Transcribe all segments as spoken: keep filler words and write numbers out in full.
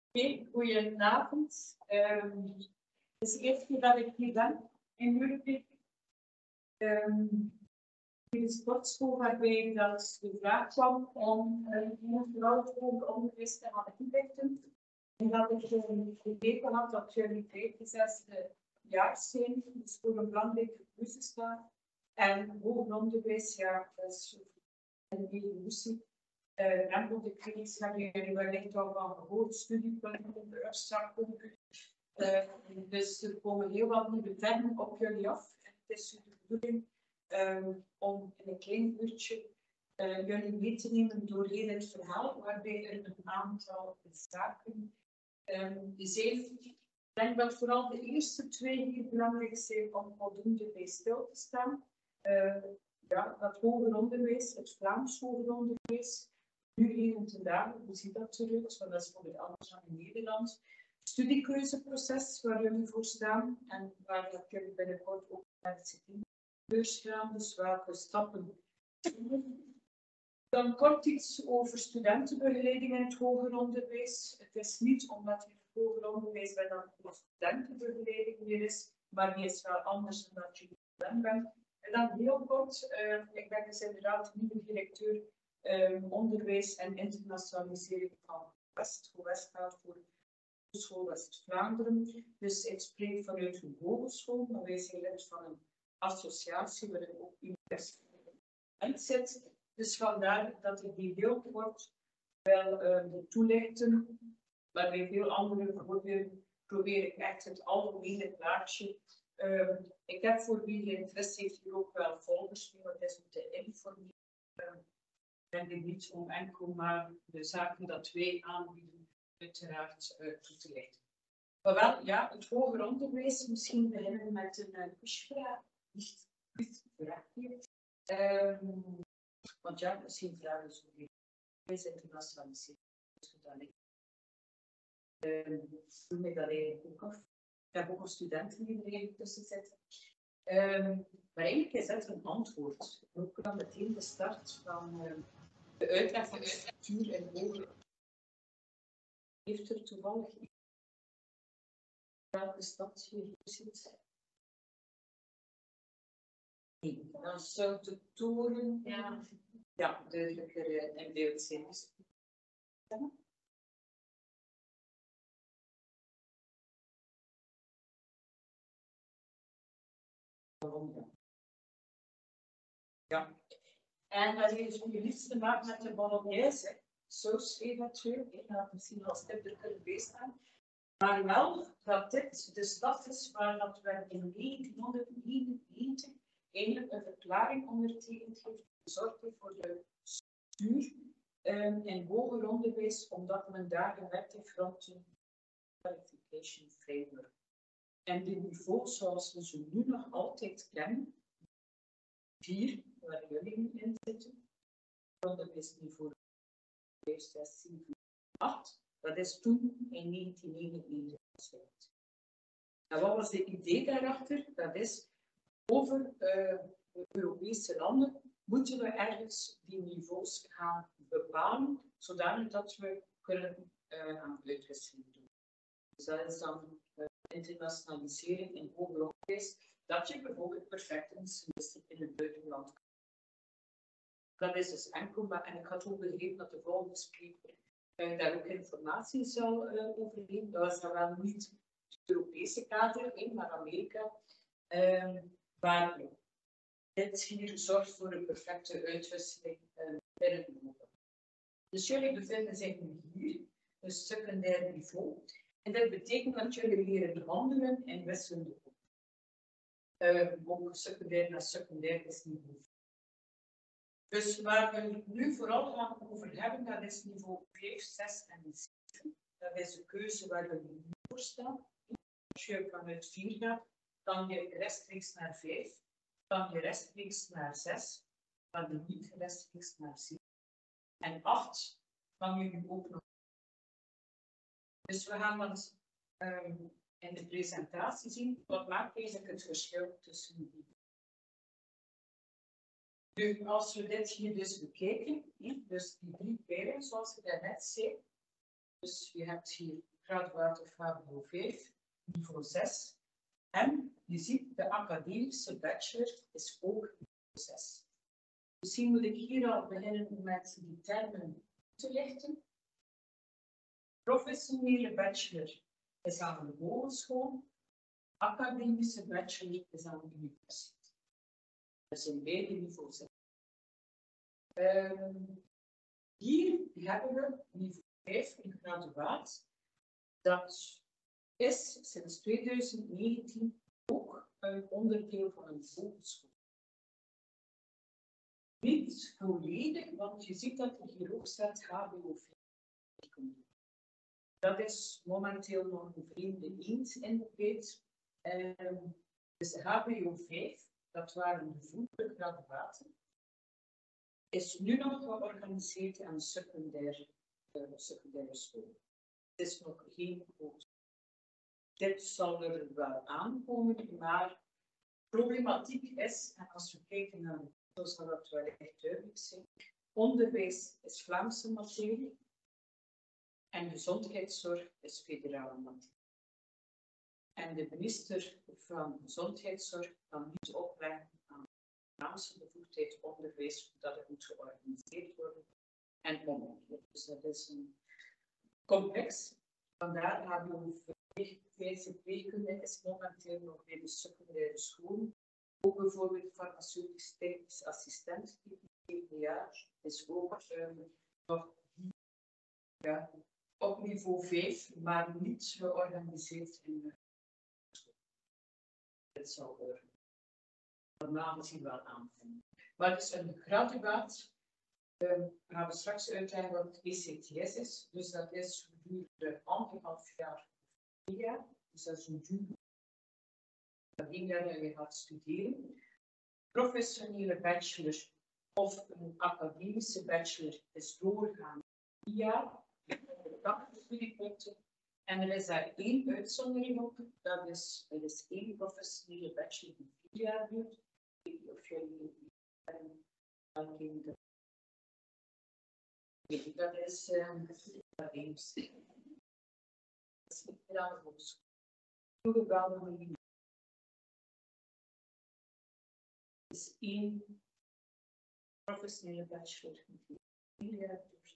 Oké, goedenavond. Um, het is de eerste keer dat ik hier ben in Europeek. Um, in de sportschool waarbij dat de vraag kwam om een vooral het hoger onderwijs te gaan inrichten. En dat ik begrepen had dat jullie vijfenzesde jaar zijn, dus voor een belangrijke keuze staan. En hoger onderwijs, ja, dat is een evolutie. Uh, en voor de crisis hebben jullie wellicht al van gehoord, studiepunten, de afstrakken. Uh, dus er komen heel wat nieuwe termen op jullie af. En het is de bedoeling um, om in een klein uurtje uh, jullie mee te nemen door heel het verhaal, waarbij er een aantal zaken um, zijn. Ik denk dat vooral de eerste twee hier belangrijk zijn om voldoende bij stil te staan. Uh, ja, het hoger onderwijs, het Vlaams hoger onderwijs. Nu hier en ten dagen, hoe ziet dat eruit? Want dat is voor het anders dan in Nederland. Studiekeuzeproces waar jullie voor staan en waar dat jullie binnenkort ook naar de beurs gaan, dus welke stappen. Dan kort iets over studentenbegeleiding in het hoger onderwijs. Het is niet omdat je het hoger onderwijs bent dat het studentenbegeleiding meer is, maar die is wel anders dan dat je student bent. En dan heel kort, uh, ik ben dus inderdaad nieuwe directeur Um, onderwijs en internationalisering van West. West staat voor Hogeschool West-Vlaanderen. Dus ik spreek vanuit een hogeschool, maar wij zijn lid van een associatie waarin ook universiteit zit. Dus vandaar dat ik die heel kort wel uh, toelichten. Maar bij veel andere voorbeelden probeer ik echt het algemene plaatje. Uh, ik heb voor wie interesse heeft hier ook wel volgers, want het is om te informeren. Uh, En het niet om enkel maar de zaken dat wij aanbieden, uiteraard uh, toe te lichten. Maar wel, ja, het hoger onderwijs, misschien beginnen we met een uh, quizvraag. Niet quizvraag hier. Um, want ja, misschien vragen ze ook quiz internationaliseren. Dus dat ik doe mij dat eigenlijk ook af. Ik heb ook een studenten die er eigenlijk tussen zitten. Um, maar eigenlijk is dat een antwoord. Ook dan meteen de start van uh, de uitleg van de structuur en hoger. Heeft er toevallig welke stad je hier zit? Nee, dan zou de toren ja, ja, duidelijker in beeld zijn. Ja. En dat heeft je niets te maken met de bolognese. Saus eventueel, ik had misschien als tip er kunnen bijstaan. Maar wel dat dit de stad is waar dat we in negentienhonderdnegenennegentig eigenlijk een verklaring ondertekend heeft, gezorgd heeft voor de stuur um, in hoger onderwijs, omdat men daar gewerkt heeft rond een qualification framework. En de niveaus zoals we ze nu nog altijd kennen, vier, waar jullie nu in zitten, onderwijsniveau vijf, zes, zeven, acht, dat is toen in negentien negenennegentig besluit. En wat was het idee daarachter? Dat is, over uh, de Europese landen moeten we ergens die niveaus gaan bepalen, zodanig dat we kunnen uh, gaan uitwisseling doen. Dus dat is dan uh, internationalisering in hoger onderwijs, dat je bijvoorbeeld perfect een semester in het buitenland kan. Dat is dus enkel, maar en ik had ook begrepen dat de volgende spreker uh, daar ook informatie zal uh, over geven. Dat was dan wel niet het Europese kader, in, maar Amerika. Um, waar dit hier zorgt voor een perfecte uitwisseling uh, binnen Europa. Dus jullie bevinden zich nu hier, een secundair niveau. En dat betekent dat jullie leren handelen in wisselende groepen. Uh, ook secundair naar secundair is niveau. Dus waar we het nu vooral gaan over hebben, dat is niveau vijf, zes en zeven. Dat is de keuze waar we nu voor staan. Als je vanuit vier gaat, dan je rechtstreeks naar vijf, dan je rechtstreeks naar zes, dan je niet rechtstreeks naar zeven. En acht kan je nu ook nog. Dus we gaan dat um, in de presentatie zien. Wat maakt eigenlijk het verschil tussen die? Nu, als we dit hier dus bekijken, dus die drie pijlers zoals je daarnet zei, dus je hebt hier graduaat of H B O vijf, niveau zes. En je ziet, de academische bachelor is ook niveau zes. Misschien moet ik hier al beginnen met die termen te lichten. Professionele bachelor is aan de hogeschool, academische bachelor is aan de universiteit. Dat zijn beide niveau zes. Um, hier hebben we niveau vijf in graduaat. Dat is sinds tweeduizend negentien ook een onderdeel van een hogeschool. Niet volledig, want je ziet dat er hier ook staat H B O vijf. Dat is momenteel nog een vreemde eend in de beet. Um, dus H B O vijf, dat waren de vroegere graduaten, is nu nog georganiseerd aan secundaire, uh, secundaire school. Het is nog geen hogeschool. Dit zal er wel aankomen, maar problematiek is, en als we kijken naar, zo zal dat wel echt duidelijk zijn, onderwijs is Vlaamse materie en gezondheidszorg is federale materie. En de minister van Gezondheidszorg kan niet opleggen aan de Vlaamse bevoegdheid onderwijs dat het moet georganiseerd worden en omgekeerd. Dus dat is een complex. Vandaar H B O vijf verpleegkunde is momenteel nog bij de secundaire school. Ook bijvoorbeeld farmaceutisch technisch assistent, zeven jaar, is ook um, nog ja, op niveau vijf, maar niet georganiseerd in de school. Het zal er normaal misschien wel aanvinden. Maar het is een graduaat. Um, gaan we straks uitleggen wat het E C T S is. Dus dat is gedurende anderhalf jaar, vier jaar. Dus dat is een duur. Dat één jaar dat je gaat studeren. Professionele bachelor of een academische bachelor is doorgaan vier jaar. tachtig studiepunten. En er is daar één uitzondering op. Dat is, er is één professionele bachelor die vier jaar duurt. Ik weet niet of jullie dat kennen. Nee, dat is um, dat is niet meer aan de hogeschool. Toegebouwde is één professionele bachelor die vier jaar duurt.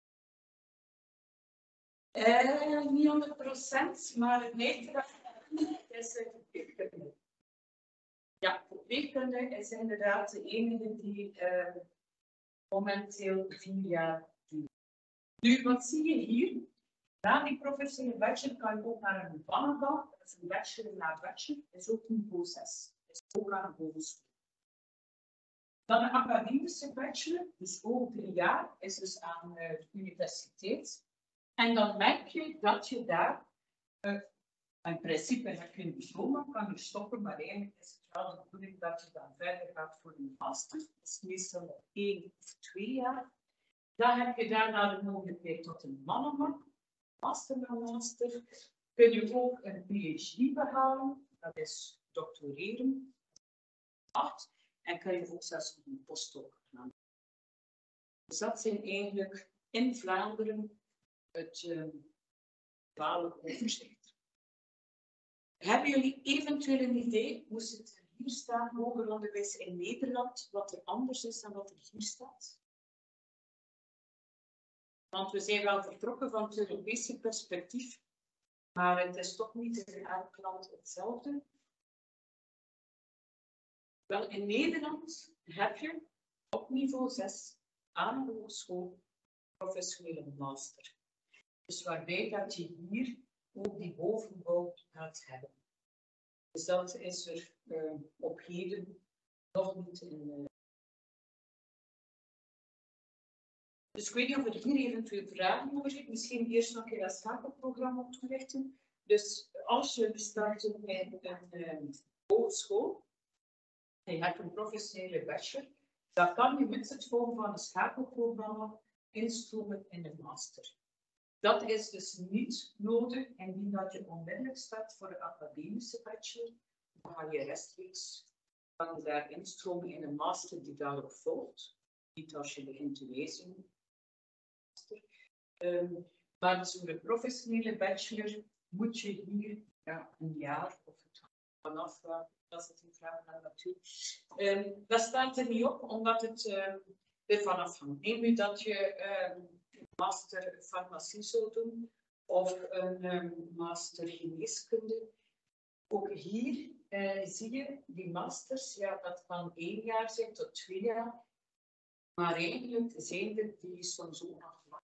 Uh, niet honderd procent, maar het neigt is verpleegkunde. Ja, verpleegkunde is inderdaad de enige die uh, momenteel vier jaar duurt. Nu, wat zie je hier? Na die professionele bachelor kan je ook naar een diploma. Dat is een bachelor na bachelor, dat is ook niveau zes. Dat is ook aan de hogeschool. Dan een academische bachelor, dus ook drie jaar, is dus aan uh, de universiteit. En dan merk je dat je daar, uh, in principe heb je een diploma, kan je stoppen, maar eigenlijk is het wel de bedoeling dat je dan verder gaat voor een master. Dat is meestal nog één of twee jaar. Dan heb je daarna de mogelijkheid tot een mannenmak, master na master. Kun je ook een P H D behalen, dat is doctoreren. Acht. En kun je ook zelfs een postdoc gaan. Dus dat zijn eigenlijk in Vlaanderen het globale uh, overzicht. Hebben jullie eventueel een idee, moest het hier staan, hoger onderwijs in Nederland, wat er anders is dan wat er hier staat? Want we zijn wel vertrokken van het Europese perspectief, maar het is toch niet in elk land hetzelfde. Wel, in Nederland heb je op niveau zes aan de hogeschool professionele master. Dus waarbij dat je hier ook die bovenbouw gaat hebben. Dus dat is er uh, op heden nog niet in. Uh... Dus ik weet niet of er hier eventueel vragen over zit. Misschien eerst nog een keer dat schakelprogramma toelichten. Dus als je starten bij een uh, hogeschool, en je hebt een professionele bachelor, dan kan je met het volgen van een schakelprogramma instromen in de master. Dat is dus niet nodig indien dat je onmiddellijk start voor de academische bachelor. Dan ga je rechtstreeks kan je daar instromen in een master die daarop volgt. Niet als je begint te lezen. Um, Maar voor de professionele bachelor moet je hier ja, een jaar of het vanaf, uh, dat is een vraag naar natuurlijk. Um, dat staat er niet op, omdat het uh, er vanaf hangt. Neem nu dat je um, een master farmacie zou doen of een um, master geneeskunde. Ook hier uh, zie je die masters, ja, dat kan één jaar zijn tot twee jaar. Maar eigenlijk zijn er die soms ook nog lang.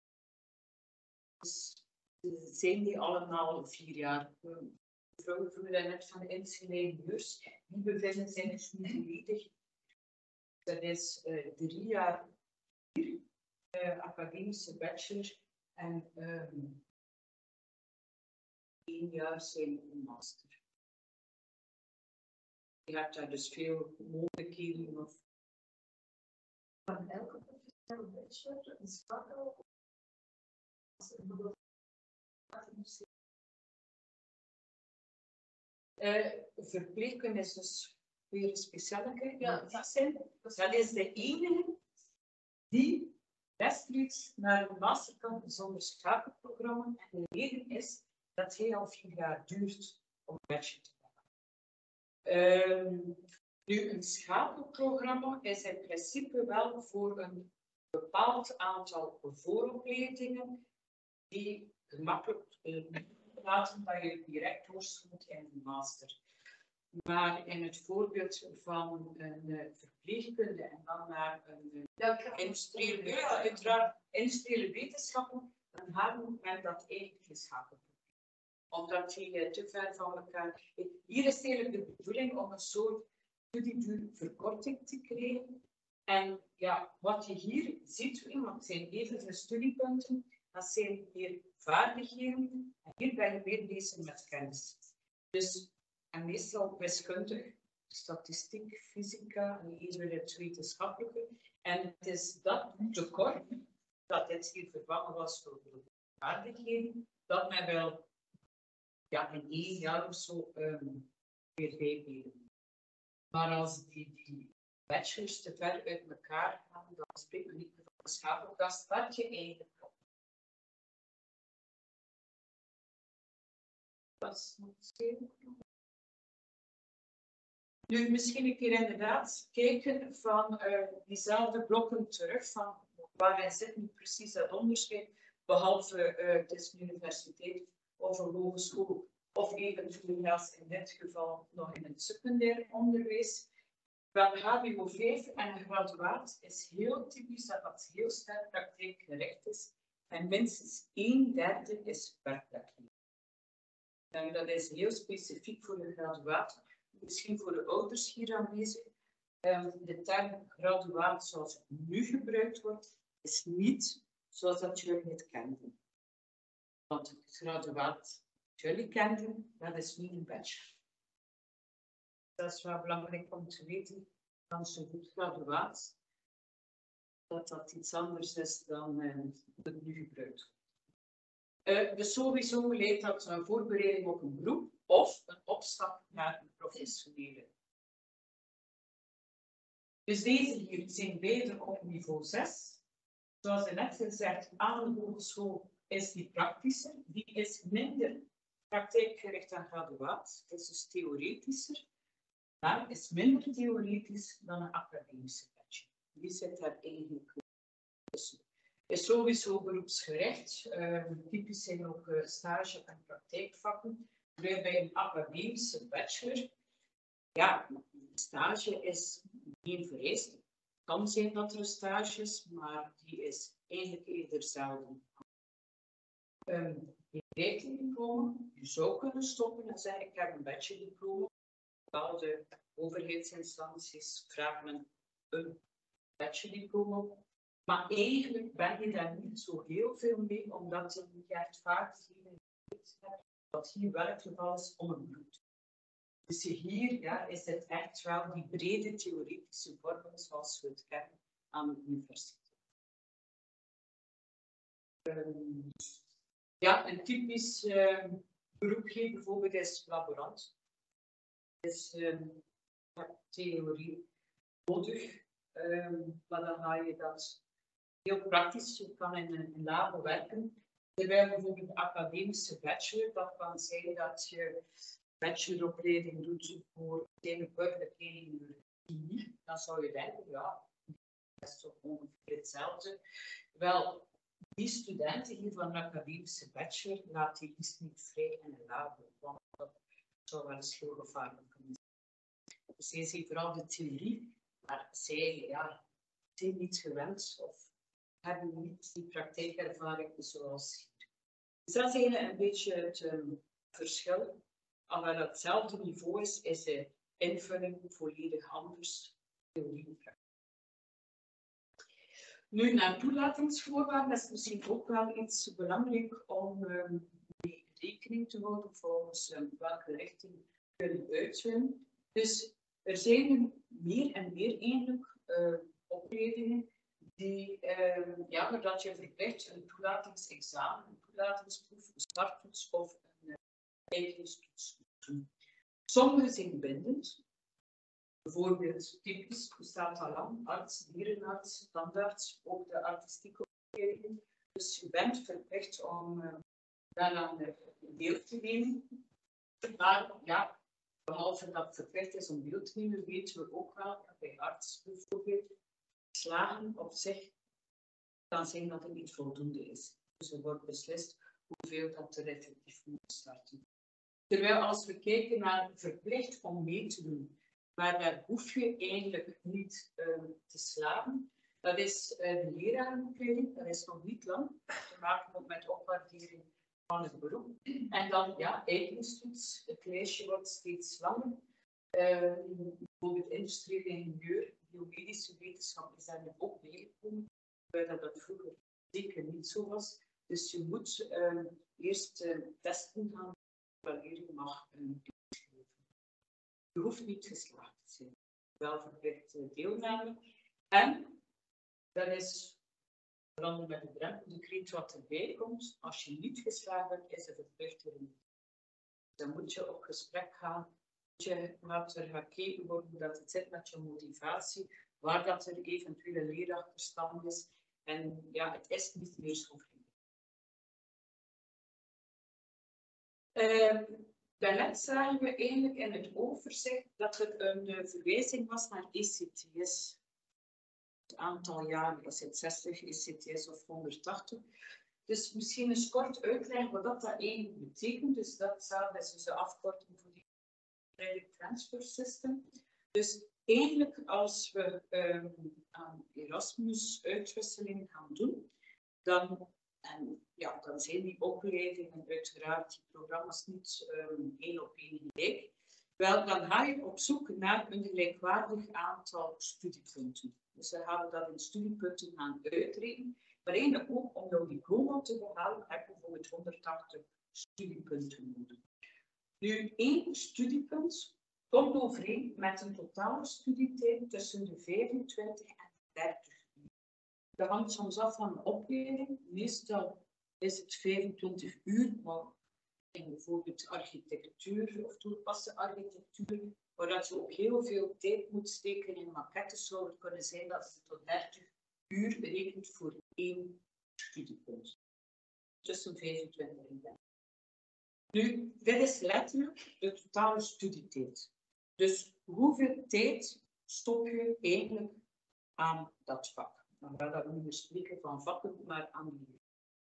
Dus zijn die allemaal vier jaar. De vrouwen vroegen net van de ingenieurs, die bevinden zich dus niet volledig. Dat is uh, drie jaar hier, uh, academische bachelor en um, één jaar zijn master. Je hebt daar dus veel mogelijkheden. Of... Van elke professionele bachelor een schakel Uh, verpleegkunde is dus weer een speciale ja, dat, zijn. Dat is de enige die rechtstreeks naar een master kan zonder schakelprogramma. En de reden is dat hij al vier jaar duurt om een bachelor te maken. Um, nu, een schakelprogramma is in principe wel voor een bepaald aantal vooropleidingen die gemakkelijk uh, laten dat je direct doorschoot in de master. Maar in het voorbeeld van een uh, verpleegkunde en dan naar een uh, ja, industriële, ja, uiteraard, industriële wetenschappen, dan hebben we dat eigenlijk geschakeld. Omdat die uh, te ver van elkaar... Hier is eigenlijk de bedoeling om een soort studieduurverkorting te krijgen. En ja, wat je hier ziet, want het zijn evenveel studiepunten, dat zijn hier vaardigheden en hier ben je meer bezig met kennis. Dus, en meestal wiskundig, statistiek, fysica en even het wetenschappelijke. En het is dat tekort, dat dit hier vervangen was door de vaardigheden, dat men wel ja, in één jaar of zo um, weer bijbenen. Maar als die, die bachelors te ver uit elkaar gaan, dan spreekt men niet meer van de schakel, dan start je eigenlijk. Nu, misschien een keer inderdaad kijken van uh, diezelfde blokken terug, van waarin zit nu precies dat onderscheid, behalve uh, het is een universiteit of een hogeschool, of eventueel in dit geval nog in het secundair onderwijs. Wel, H B O vijf en een graduaat is heel typisch dat dat heel sterk praktijkgericht is en minstens een derde is werkplek. En dat is heel specifiek voor de graduaat, misschien voor de ouders hier aanwezig. Um, de term graduaat zoals het nu gebruikt wordt, is niet zoals dat jullie het kenden. Want het graduaat dat jullie kenden, dat is niet een bachelor. Dat is wel belangrijk om te weten, dan is een goed graduaat, dat dat iets anders is dan uh, het nu gebruikt wordt. Uh, dus sowieso leidt dat een voorbereiding op een beroep of een opstap naar een professionele. Dus deze hier zijn beide op niveau zes. Zoals net gezegd, aan de hogeschool is die praktischer. Die is minder praktijkgericht dan graduaat. Het is dus theoretischer. Maar is minder theoretisch dan een academische bachelor. Die zit daar eigenlijk tussen. Is sowieso beroepsgericht. Uh, typisch zijn ook uh, stage- en praktijkvakken. Bij een academische bachelor, ja, stage is geen vereist. Het kan zijn dat er een stage is, maar die is eigenlijk eerder zelden. Um, je krijgt een diploma, je zou kunnen stoppen en zeggen ik heb een bachelordiploma. Bepaalde overheidsinstanties vragen een bachelordiploma. Maar eigenlijk ben je daar niet zo heel veel mee, omdat je niet echt vaardigheden hebt, wat hier wel het geval is om een beroep te doen. Dus hier ja, is het echt wel die brede theoretische vorming zoals we het kennen aan de universiteit. Um, ja, een typisch uh, beroep hier bijvoorbeeld is laborant. Dus um, theorie nodig, um, maar dan ga je dat heel praktisch, je kan in een labo werken Terwijl bijvoorbeeld de academische bachelor, dat kan zijn dat je bacheloropleiding doet voor uiteindelijk buiten één uur tien. Dan zou je denken, ja, dat is toch ongeveer hetzelfde. Wel, die studenten hier van de academische bachelor laat die liefst niet vrij in een labo, want dat zou wel eens heel gevaarlijk kunnen zijn. Dus zij zien vooral de theorie, maar zij ja, zijn niet gewend of hebben niet die praktijkervaring zoals hier. Dus dat is eigenlijk een beetje het um, verschil. Als het hetzelfde niveau is, is de invulling volledig anders. Theorie en praktijk. Nu, naar toelatingsvoorwaarden, dat is misschien ook wel iets belangrijk om um, mee rekening te houden volgens um, welke richting we uitzwemmen. Dus er zijn meer en meer eigenlijk uh, opleidingen die, um, ja, dat je verplicht een toelatingsexamen, een toelatingsproef, een starttoets of een uh, eigingstoets moet doen. Sommige zijn bindend. Bijvoorbeeld typisch bestaat al lang, arts, dierenarts, standaards, ook de artistieke opleiding. Dus je bent verplicht om uh, daaraan uh, deel te nemen. Maar ja, behalve dat het verplicht is om deel te nemen, weten we ook wel dat bij arts bijvoorbeeld slagen op zich kan zijn dat het niet voldoende is. Dus er wordt beslist hoeveel dat er effectief moet starten. Terwijl als we kijken naar verplicht om mee te doen, maar daar hoef je eigenlijk niet uh, te slagen. Dat is uh, de lerarenopleiding, dat is nog niet lang. Te maken ook met opwaardering van het beroep. En dan, ja, eigingstoets. Het lijstje wordt steeds langer. Uh, bijvoorbeeld industrieel ingenieur, biomedische wetenschap is daar nu ook bijgekomen, terwijl dat vroeger zeker niet zo was. Dus je moet uh, eerst uh, testen gaan wanneer je mag uh, inschrijven. Je hoeft niet geslaagd te zijn. Wel verplicht uh, deelname. En dat is vooral met de drempeldecreet wat erbij komt. Als je niet geslaagd bent, is het verplicht erin. Dan moet je op gesprek gaan. Je gaat er gaan kijken hoe dat het zit met je motivatie, waar dat er eventueel een leerachterstand is. En ja, het is niet meer zo vriendelijk. Uh, daarnet zagen we eigenlijk in het overzicht dat er een uh, verwijzing was naar E C T S. Het aantal jaren is het zestig E C T S of honderdtachtig. Dus misschien eens kort uitleggen wat dat, dat eigenlijk betekent. Dus dat is dus de afkorting voor die Credit Transfer System. Dus eigenlijk als we um, aan Erasmus uitwisseling gaan doen, dan, en, ja, dan zijn die opleidingen uiteraard, die programma's niet um, één op één gelijk. Wel, dan ga je op zoek naar een gelijkwaardig aantal studiepunten. Dus dan gaan we dat in studiepunten gaan uitrekenen. Maar eigenlijk ook om jouw diploma te behalen, heb je bijvoorbeeld honderdtachtig studiepunten nodig. Nu, één studiepunt komt overeen met een totale studietijd tussen de vijfentwintig en dertig uur. Dat hangt soms af van de opleiding. Meestal is het vijfentwintig uur, maar in bijvoorbeeld architectuur of toegepaste architectuur, waar dat je ook heel veel tijd moet steken in maquettes, zou het kunnen zijn dat het tot dertig uur berekent voor één studiepunt. Tussen vijfentwintig en dertig. Nu, dit is letterlijk de totale studietijd. Dus hoeveel tijd stop je eigenlijk aan dat vak? Dan gaan we dat niet meer spreken van vakken, maar aan die.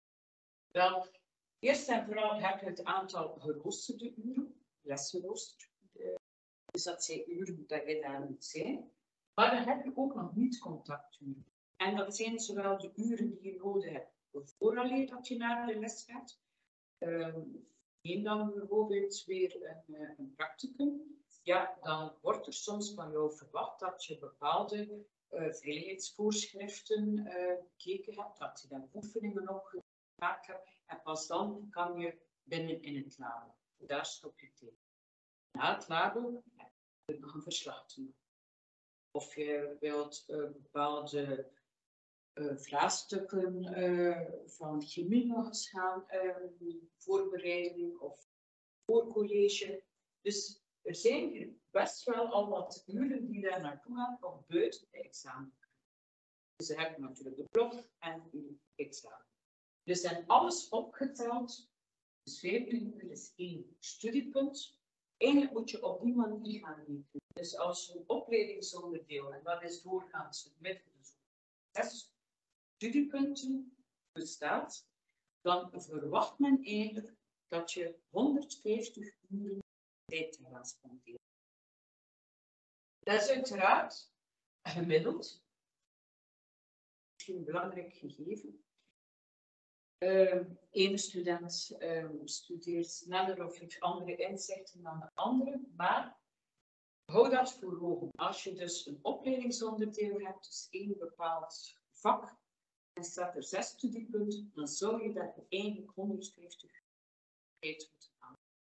Wel, eerst en vooral heb je het aantal geroosterde uren, lesgerooster. Dus dat zijn uren dat je daar moet zijn. Maar dan heb je ook nog niet-contacturen. En dat zijn zowel de uren die je nodig hebt vooraleer dat je naar de les gaat. Um, en dan bijvoorbeeld weer een, een practicum. Ja, dan wordt er soms van jou verwacht dat je bepaalde uh, veiligheidsvoorschriften uh, bekeken hebt, dat je daar oefeningen op gemaakt hebt. En pas dan kan je binnen in het labo. Daar stop je tegen. Na het labo heb je nog een verslag te doen. Of je wilt uh, bepaalde uh, vraagstukken uh, van chemie nog eens gaan uh, voorbereiden of voorcollege. Dus er zijn hier best wel al wat uren die daar naartoe gaan, nog buiten de examen. Dus je hebt natuurlijk de blok en je examen. Dus zijn alles opgeteld. Dus veertien uur is één studiepunt. Eigenlijk moet je op die manier gaan rekenen. Dus als je een opleidingsonderdeel, en dat is doorgaans het midden, dus zes studiepunten bestaat, dan verwacht men eigenlijk dat je honderdvijftig uur tijd te gaan spenderen. Dat is uiteraard gemiddeld. Misschien een belangrijk gegeven. Eén uh, student uh, studeert sneller of heeft andere inzichten dan de andere, maar hou dat voor ogen. Als je dus een opleidingsonderdeel hebt, dus één bepaald vak, en staat er zes studiepunten, dan zou je daar eigenlijk honderdvijftig tijd moeten aan.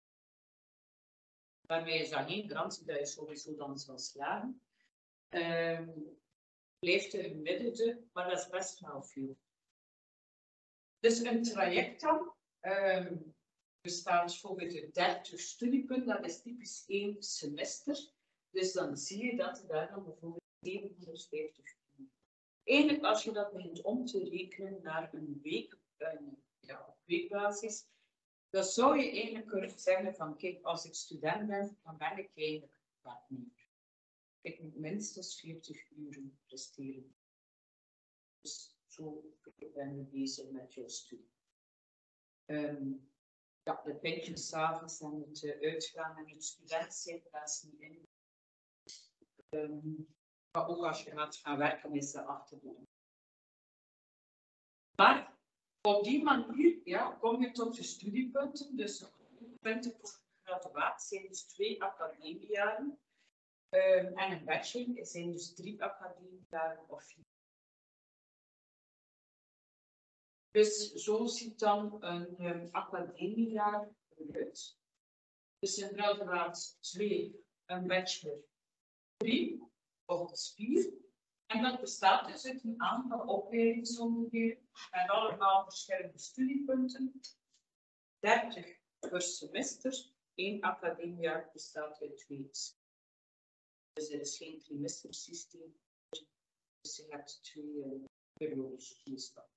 Daarmee is dat geen garantie dat je sowieso dan zal slagen. Uh, blijft er gemiddelde, maar dat is best wel veel. Dus een traject dan um, bestaat bijvoorbeeld uit dertig studiepunten, dat is typisch één semester. Dus dan zie je dat je daar dan bijvoorbeeld zevenhonderdvijftig uur. Eigenlijk als je dat begint om te rekenen naar een week, een, ja, op weekbasis, dan zou je eigenlijk kunnen zeggen van kijk, als ik student ben, dan ben ik eigenlijk werknemer. Ik moet minstens veertig uur presteren. Dus zo ben je bezig met jouw studie. Um, ja, de pintjes 's avonds en het uh, uitgaan en het student zijn, daar is niet in. Um, maar ook als je gaat gaan werken, is dat achter de. Maar op die manier ja, kom je tot je studiepunten. Dus punten voor graduaat zijn dus twee academiejaren. Um, en een bachelor zijn dus drie academiejaren of vier. Dus zo ziet dan een um, academiejaar eruit. Dus een graduaat twee, een bachelor drie, of dus vier. En dat bestaat dus uit een aantal opleidingsonderdelen met allemaal verschillende studiepunten. dertig per semester. Eén academiejaar bestaat uit twee. Dus er is geen trimestersysteem. Dus je hebt twee uh, periodes meestal.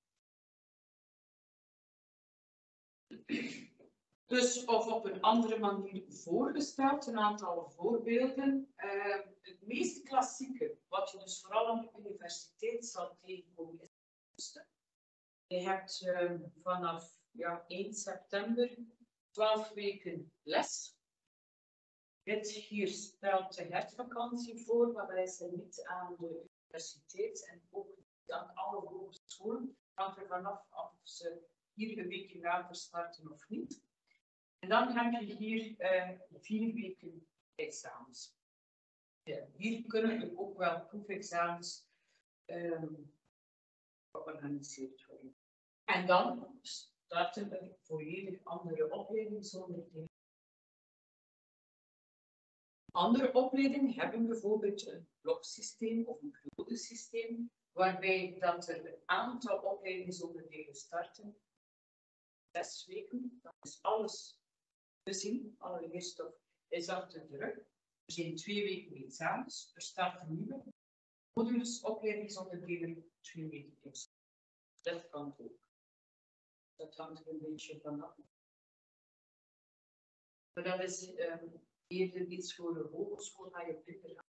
Dus of op een andere manier voorgesteld, een aantal voorbeelden. Uh, het meest klassieke, wat je dus vooral aan de universiteit zal tegenkomen, is het. Je hebt uh, vanaf ja, één september twaalf weken les. Dit hier stelt de herfstvakantie voor, maar wij zijn niet aan de universiteit en ook niet aan alle hogescholen. Het hangt er vanaf of ze hier een weekje later starten of niet. En dan heb je hier uh, vier weken examens. Ja, hier kunnen er ook wel proefexamens um, georganiseerd worden. En dan starten er volledig andere opleidingsonderdelen. Andere opleidingen hebben bijvoorbeeld een bloksysteem of een periodesysteem, waarbij dat er een aantal opleidingsonderdelen starten. Zes weken, dat is alles gezien. Alle leerstof is achter de rug. Er zijn twee weken examens. Er starten nieuwe modules, opleidingsonderdelen, twee weken examens. Dat kan ook. Dat hangt er een beetje vanaf. Maar dat is um, eerder iets voor de hogeschool, ga je minder aan.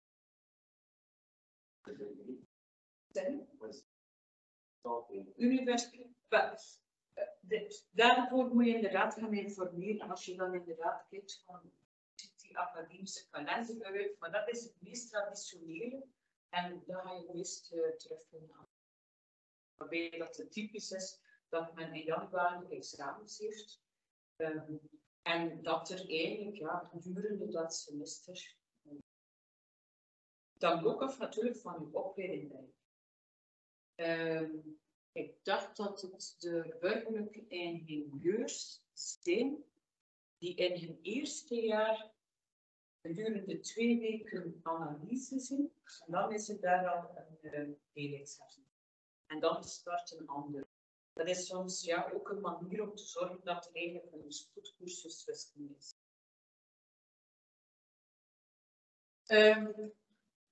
Universiteit. Daarvoor moet je inderdaad gaan informeren. Als je dan inderdaad kijkt van die academische kalender uit, maar dat is het meest traditionele en daar ga je het meest uh, terugvinden aan. Waarbij dat het typisch is dat men in januari examens heeft um, en dat er eigenlijk ja, gedurende dat semester um, dan ook af natuurlijk van je opleiding bij. Um, Ik dacht dat het de burgerlijke ingenieurs zijn die in hun eerste jaar gedurende twee weken analyse zien. En dan is het daar al een uh, deelexamen. En dan start een ander. Dat is soms ja, ook een manier om te zorgen dat er eigenlijk een spoedcursus wisseling is. Um,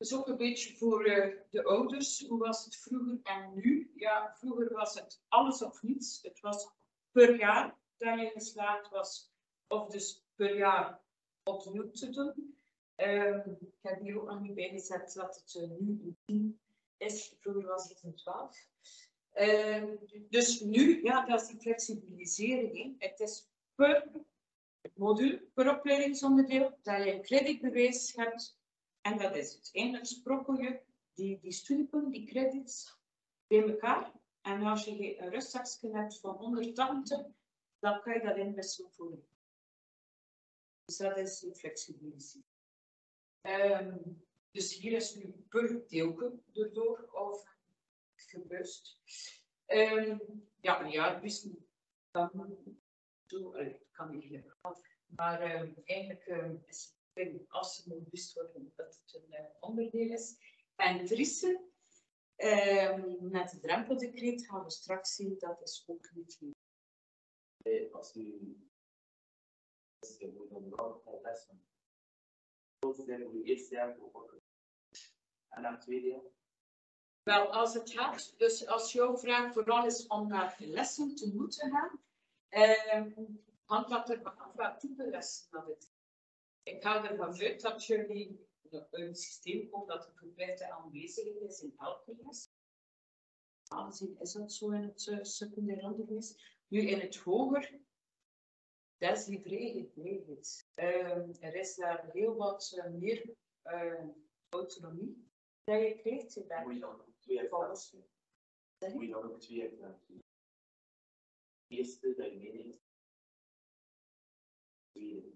Dus ook een beetje voor uh, de ouders. Hoe was het vroeger en nu? Ja, vroeger was het alles of niets. Het was per jaar dat je geslaagd was. Of dus per jaar opnieuw te doen. Uh, ik heb hier ook nog niet bijgezet dat het uh, nu een tien is. Vroeger was het een twaalf. Uh, dus nu, ja, dat is die flexibilisering. Het is per module, per opleidingsonderdeel, dat je een creditbewijs hebt. En dat is het. Eindelijk sprokkel je die, die studiepunten, die credits, bij elkaar. En als je een rustzakje hebt van honderdtachtig, dan kan je dat inwisselen voor je. Dus dat is die flexibilisering. Um, dus hier is nu per deelke erdoor of gebust. Um, ja, een jaarwisseling kan zo, ik kan niet hier af. Maar um, eigenlijk um, is het als het moet bewust worden dat het een uh, onderdeel is. En Driessen, um, met de drempeldecreet gaan we straks zien, dat is ook niet meer. Uh, als u moet dan wel lessen. Zoals zijn voor het eerste jaar en dan het tweede jaar? Wel, als het gaat, dus als jouw vraag vooral is om naar lessen te moeten gaan, um, hangt dat er vanaf wat type lessen dat het. Ik ga ervan uit dat jullie een systeem komen dat er verplichte aanwezigheid is in elke les. Aangezien is dat zo in het uh, secundair onderwijs. Nu in het hoger, dat is die vrijheid. Uh, er is daar heel wat uh, meer uh, autonomie dat je krijgt. Je bent moet je dan ook twee examens doen? Moet je dan ook twee examens doen? De eerste dat je meeneemt. De tweede.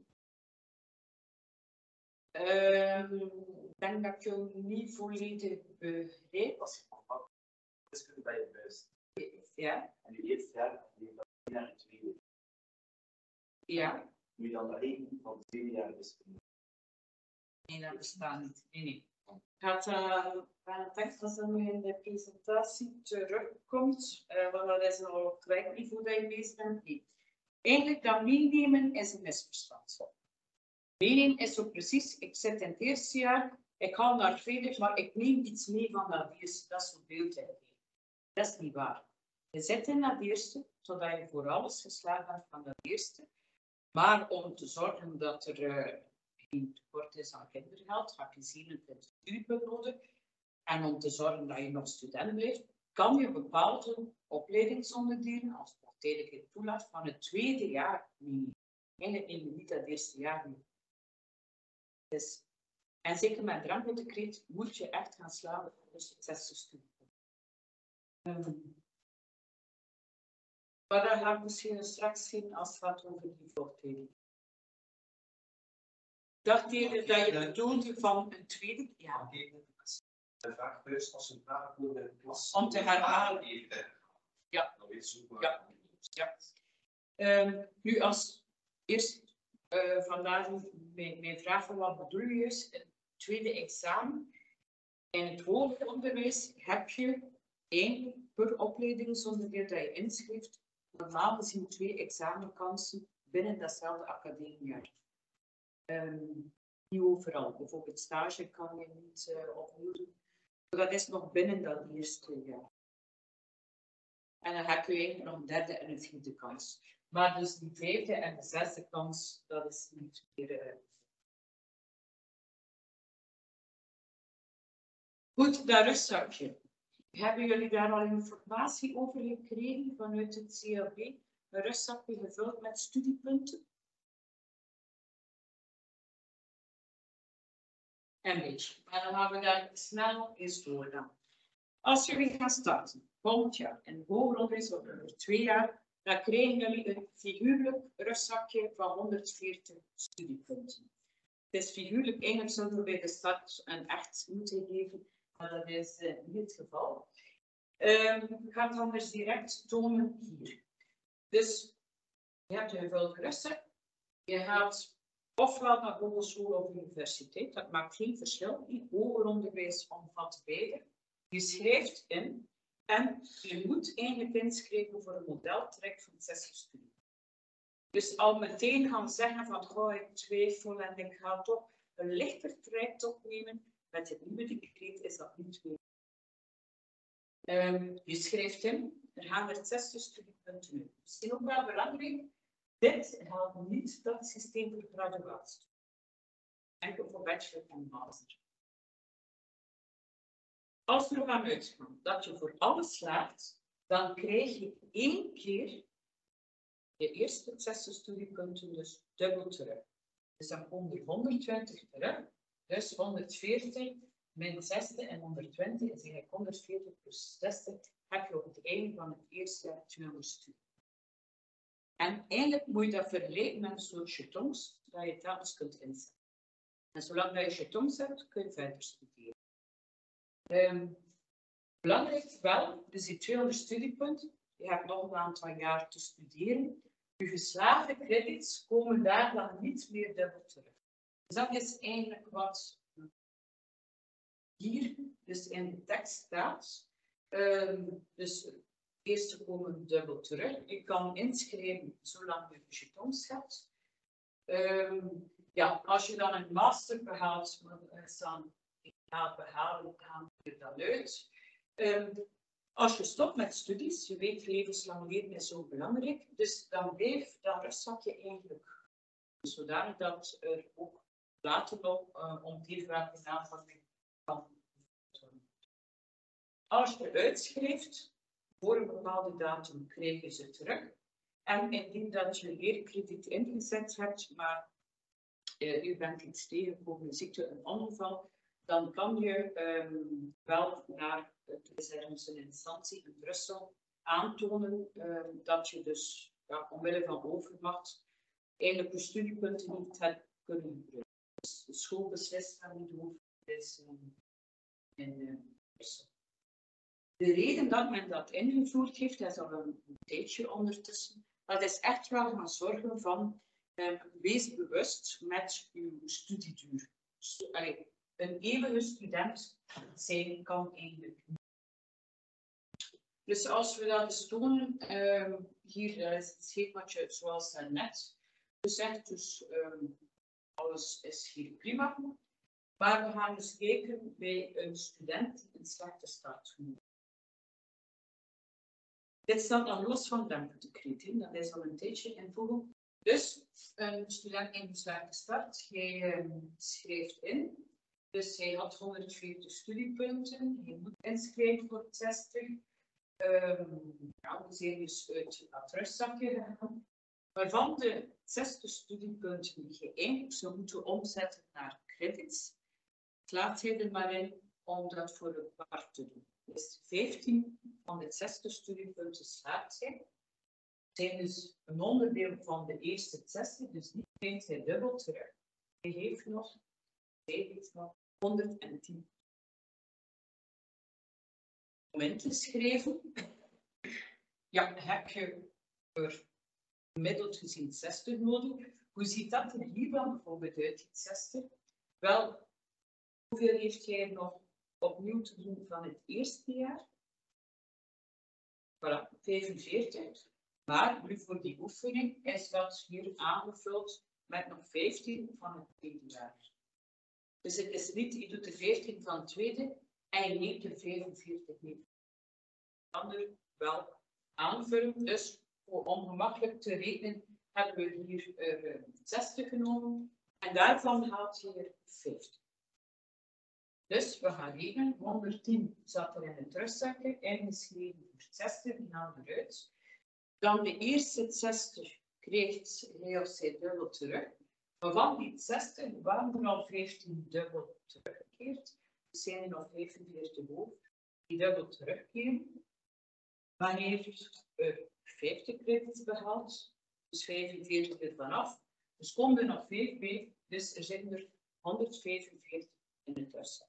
Ik denk dat ik je niet volledig begrijp. Als je afpakt, dus kun je bij je buis. Ja. En je eerste jaar, je gaat naar het tweede. Ja. Moet je dan alleen van het tweede jaar wiskunde? Nee, dat bestaat niet. Nee, nee. Ik had uh, aan het denken als dat nu in de presentatie terugkomt, uh, want dat is al op wijkniveau dat je bezig bent. Nee. Eigenlijk dat meenemen is een misverstand. Meenemen is zo precies, ik zit in het eerste jaar, ik ga naar het tweede, maar ik neem iets mee van dat eerste. Dat is zo beeldheid. Dat is niet waar. Je zit in dat eerste, zodat je voor alles geslaagd bent van dat eerste. Maar om te zorgen dat er uh, geen tekort is aan kindergeld, heb je zevenentwintig studiepunten nodig. En om te zorgen dat je nog student blijft, kan je bepaalde opleidingsonderdelen, als het nog tijdelijk toelaat, van het tweede jaar nemen. Eigenlijk neem je niet dat eerste jaar mee. Dus, en zeker met drempeltecreet moet je echt gaan slagen voor de successtudie. Um, maar dat gaan we misschien straks zien als het gaat over die vlogtijden. Dat delen dat je bedoelde van een tweede jaar. De vraag geweest als een vraag voor de klas. Om te herhalen. Ja. Ja. Ja. Um, nu als eerst uh, vandaag mijn, mijn vraag van wat bedoel je juist? Het tweede examen. In het hoger onderwijs heb je één per opleidingsonderdeel dat je inschrijft. Normaal gezien twee examenkansen binnen datzelfde academiejaar. Um, niet overal. Bijvoorbeeld stage kan je niet uh, opnieuw doen. Dat is nog binnen dat eerste jaar. En dan heb je eigenlijk nog een derde en een vierde kans. Maar dus die vijfde en de zesde kans, dat is niet meer. Uh... Goed, dat rustzakje. Hebben jullie daar al informatie over gekregen vanuit het C L B? Een rustzakje gevuld met studiepunten? Een beetje. En dan gaan we daar snel eens door dan. Als jullie gaan starten, volgend jaar, in hoger onderwijs over twee jaar, dan krijgen jullie een figuurlijk rustzakje van honderdveertig studiepunten. Het is figuurlijk, eigenlijk zouden we bij de start een echt moeten geven, maar dat is uh, niet het geval. Um, ik ga het anders direct tonen hier. Dus je hebt je gevuld rustzak, je gaat ofwel naar hogeschool of universiteit, dat maakt geen verschil. In hoger onderwijs omvat beide. Je schrijft in en je moet eigenlijk inschrijven voor een modeltraject van zes studie. Dus al meteen gaan zeggen van, goh, ik twijfel en ik ga toch een lichter traject opnemen, Met het nieuwe decreet is dat niet meer. Um, je schrijft in, er gaan er zestig studiepunten uit. Misschien ook wel belangrijk, dit helpt niet dat systeem voor graduatie. Enkel voor bachelor en master. Als we ervan uitgaan dat je voor alles slaagt, dan krijg je één keer de eerste zesde studiepunten dus dubbel terug. Dus dan komen er honderdtwintig terug, dus honderdveertig min zesde en honderdtwintig is eigenlijk honderdveertig plus zesde, heb je op het einde van het eerste jaar tweehonderd studie. En eigenlijk moet je dat vergelijken met een soort jetons, dat je telkens kunt inzetten. En zolang je jetons hebt, kun je verder studeren. Um, belangrijk wel, dus die tweehonderd studiepunten, je hebt nog een aantal jaar te studeren. Je geslaagde credits komen daar dan niet meer dubbel terug. Dus dat is eigenlijk wat hier dus in de tekst staat. Um, dus de eerste komen dubbel terug. Je kan inschrijven zolang je jetons hebt. Um, ja, als je dan een master behaalt, dan ja, behalen, gaan we dan uit. Um, als je stopt met studies, je weet levenslang leren is zo belangrijk, dus dan blijf, dan rustzak je eigenlijk. Zodanig dat er ook later nog uh, om die vraag in aanvang kan. Als je uitschrijft, voor een bepaalde datum krijg je ze terug. En indien dat je leerkrediet ingezet hebt, maar uh, u bent iets tegengekomen, een ziekte, een ongeval, dan kan je um, wel naar de reservische instantie in Brussel aantonen um, dat je dus ja, omwille van overmacht eigenlijk je studiepunten niet hebt kunnen gebruiken. Dus de school beslist daar niet over, is um, in uh, Brussel. De reden dat men dat ingevoerd heeft, dat is al een, een tijdje ondertussen, dat is echt wel gaan zorgen van um, wees bewust met uw studieduur. Stu allee, een eeuwige student zijn kan eigenlijk niet. Dus als we dat eens tonen, um, hier is het schemaatje zoals daarnet gezegd, dus um, alles is hier prima. Maar we gaan dus kijken bij een student die een slechte start genoemd. Dit staat dan los van drempelcriteria, dat is al een tijdje invoegen. Dus een student in een slechte start, jij um, schrijft in. Dus hij had honderdveertig studiepunten, hij moet inschrijven voor zestig. Um, ja, we zijn dus uit het rustzakje gegaan. Waarvan de zestig studiepunten die je eigenlijk zou moeten omzetten naar credits, slaat hij er maar in om dat voor een kwart te doen. Dus vijftien van de zestig studiepunten slaat hij. Zijn dus een onderdeel van de eerste zestig, dus niet krijgt hij dubbel terug. Hij heeft nog, hij heeft nog honderdtien. Om in te schrijven, ja, heb je er gemiddeld gezien zestig nodig. Hoe ziet dat er hier dan bijvoorbeeld uit, die zestig? Wel, hoeveel heeft jij nog opnieuw te doen van het eerste jaar? Voilà, vijfenveertig. Maar nu voor die oefening is dat hier aangevuld met nog vijftien van het tweede jaar. Dus het is niet, je doet de vijftien van het tweede en je neemt de vijfenveertig niet. Kan er wel aanvullen. Dus voor ongemakkelijk te rekenen hebben we hier uh, zestig genomen en daarvan haalt je er vijftig. Dus we gaan rekenen, honderdtien zat er in het rustzakje, ingeschreven voor zestig, die halen eruit. Dan de eerste zestig krijgt hij of zij dubbel terug. Maar van die zestig waren er al vijftien dubbel teruggekeerd. Dus zijn er nog vijfenveertig over die dubbel terugkeren. Maar hij heeft uh, vijftig credits behaald, dus vijfenveertig er vanaf. Dus komt er nog vijf bij, dus er zijn er honderdvijfenveertig in het tussen.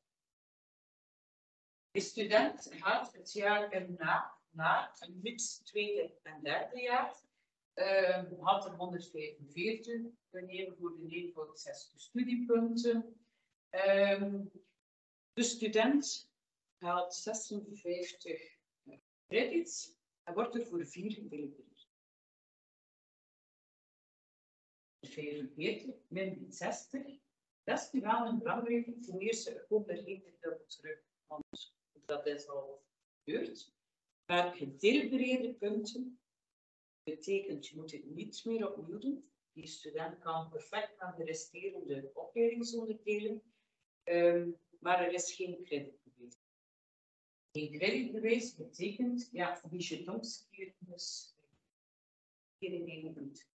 De student gaat het jaar erna, na een mix tweede en derde jaar, uh, had er honderdvijfenveertig, we nemen voor de neervoer zestig studiepunten. Um, de student haalt zesenvijftig credits en wordt er voor vier gedelivereerd. vijfenveertig min zestig Dat is nu wel een belangrijke. Ten eerste, er komt er geen dubbel terug, want dat is al gebeurd. Maar gedeelbreide punten betekent, je moet het niet meer opnieuw doen. Die student kan perfect naar de resterende opleidingsonderdelen, um, maar er is geen creditbewijs. Geen creditbewijs betekent, ja, wie je domskeernis geen doet.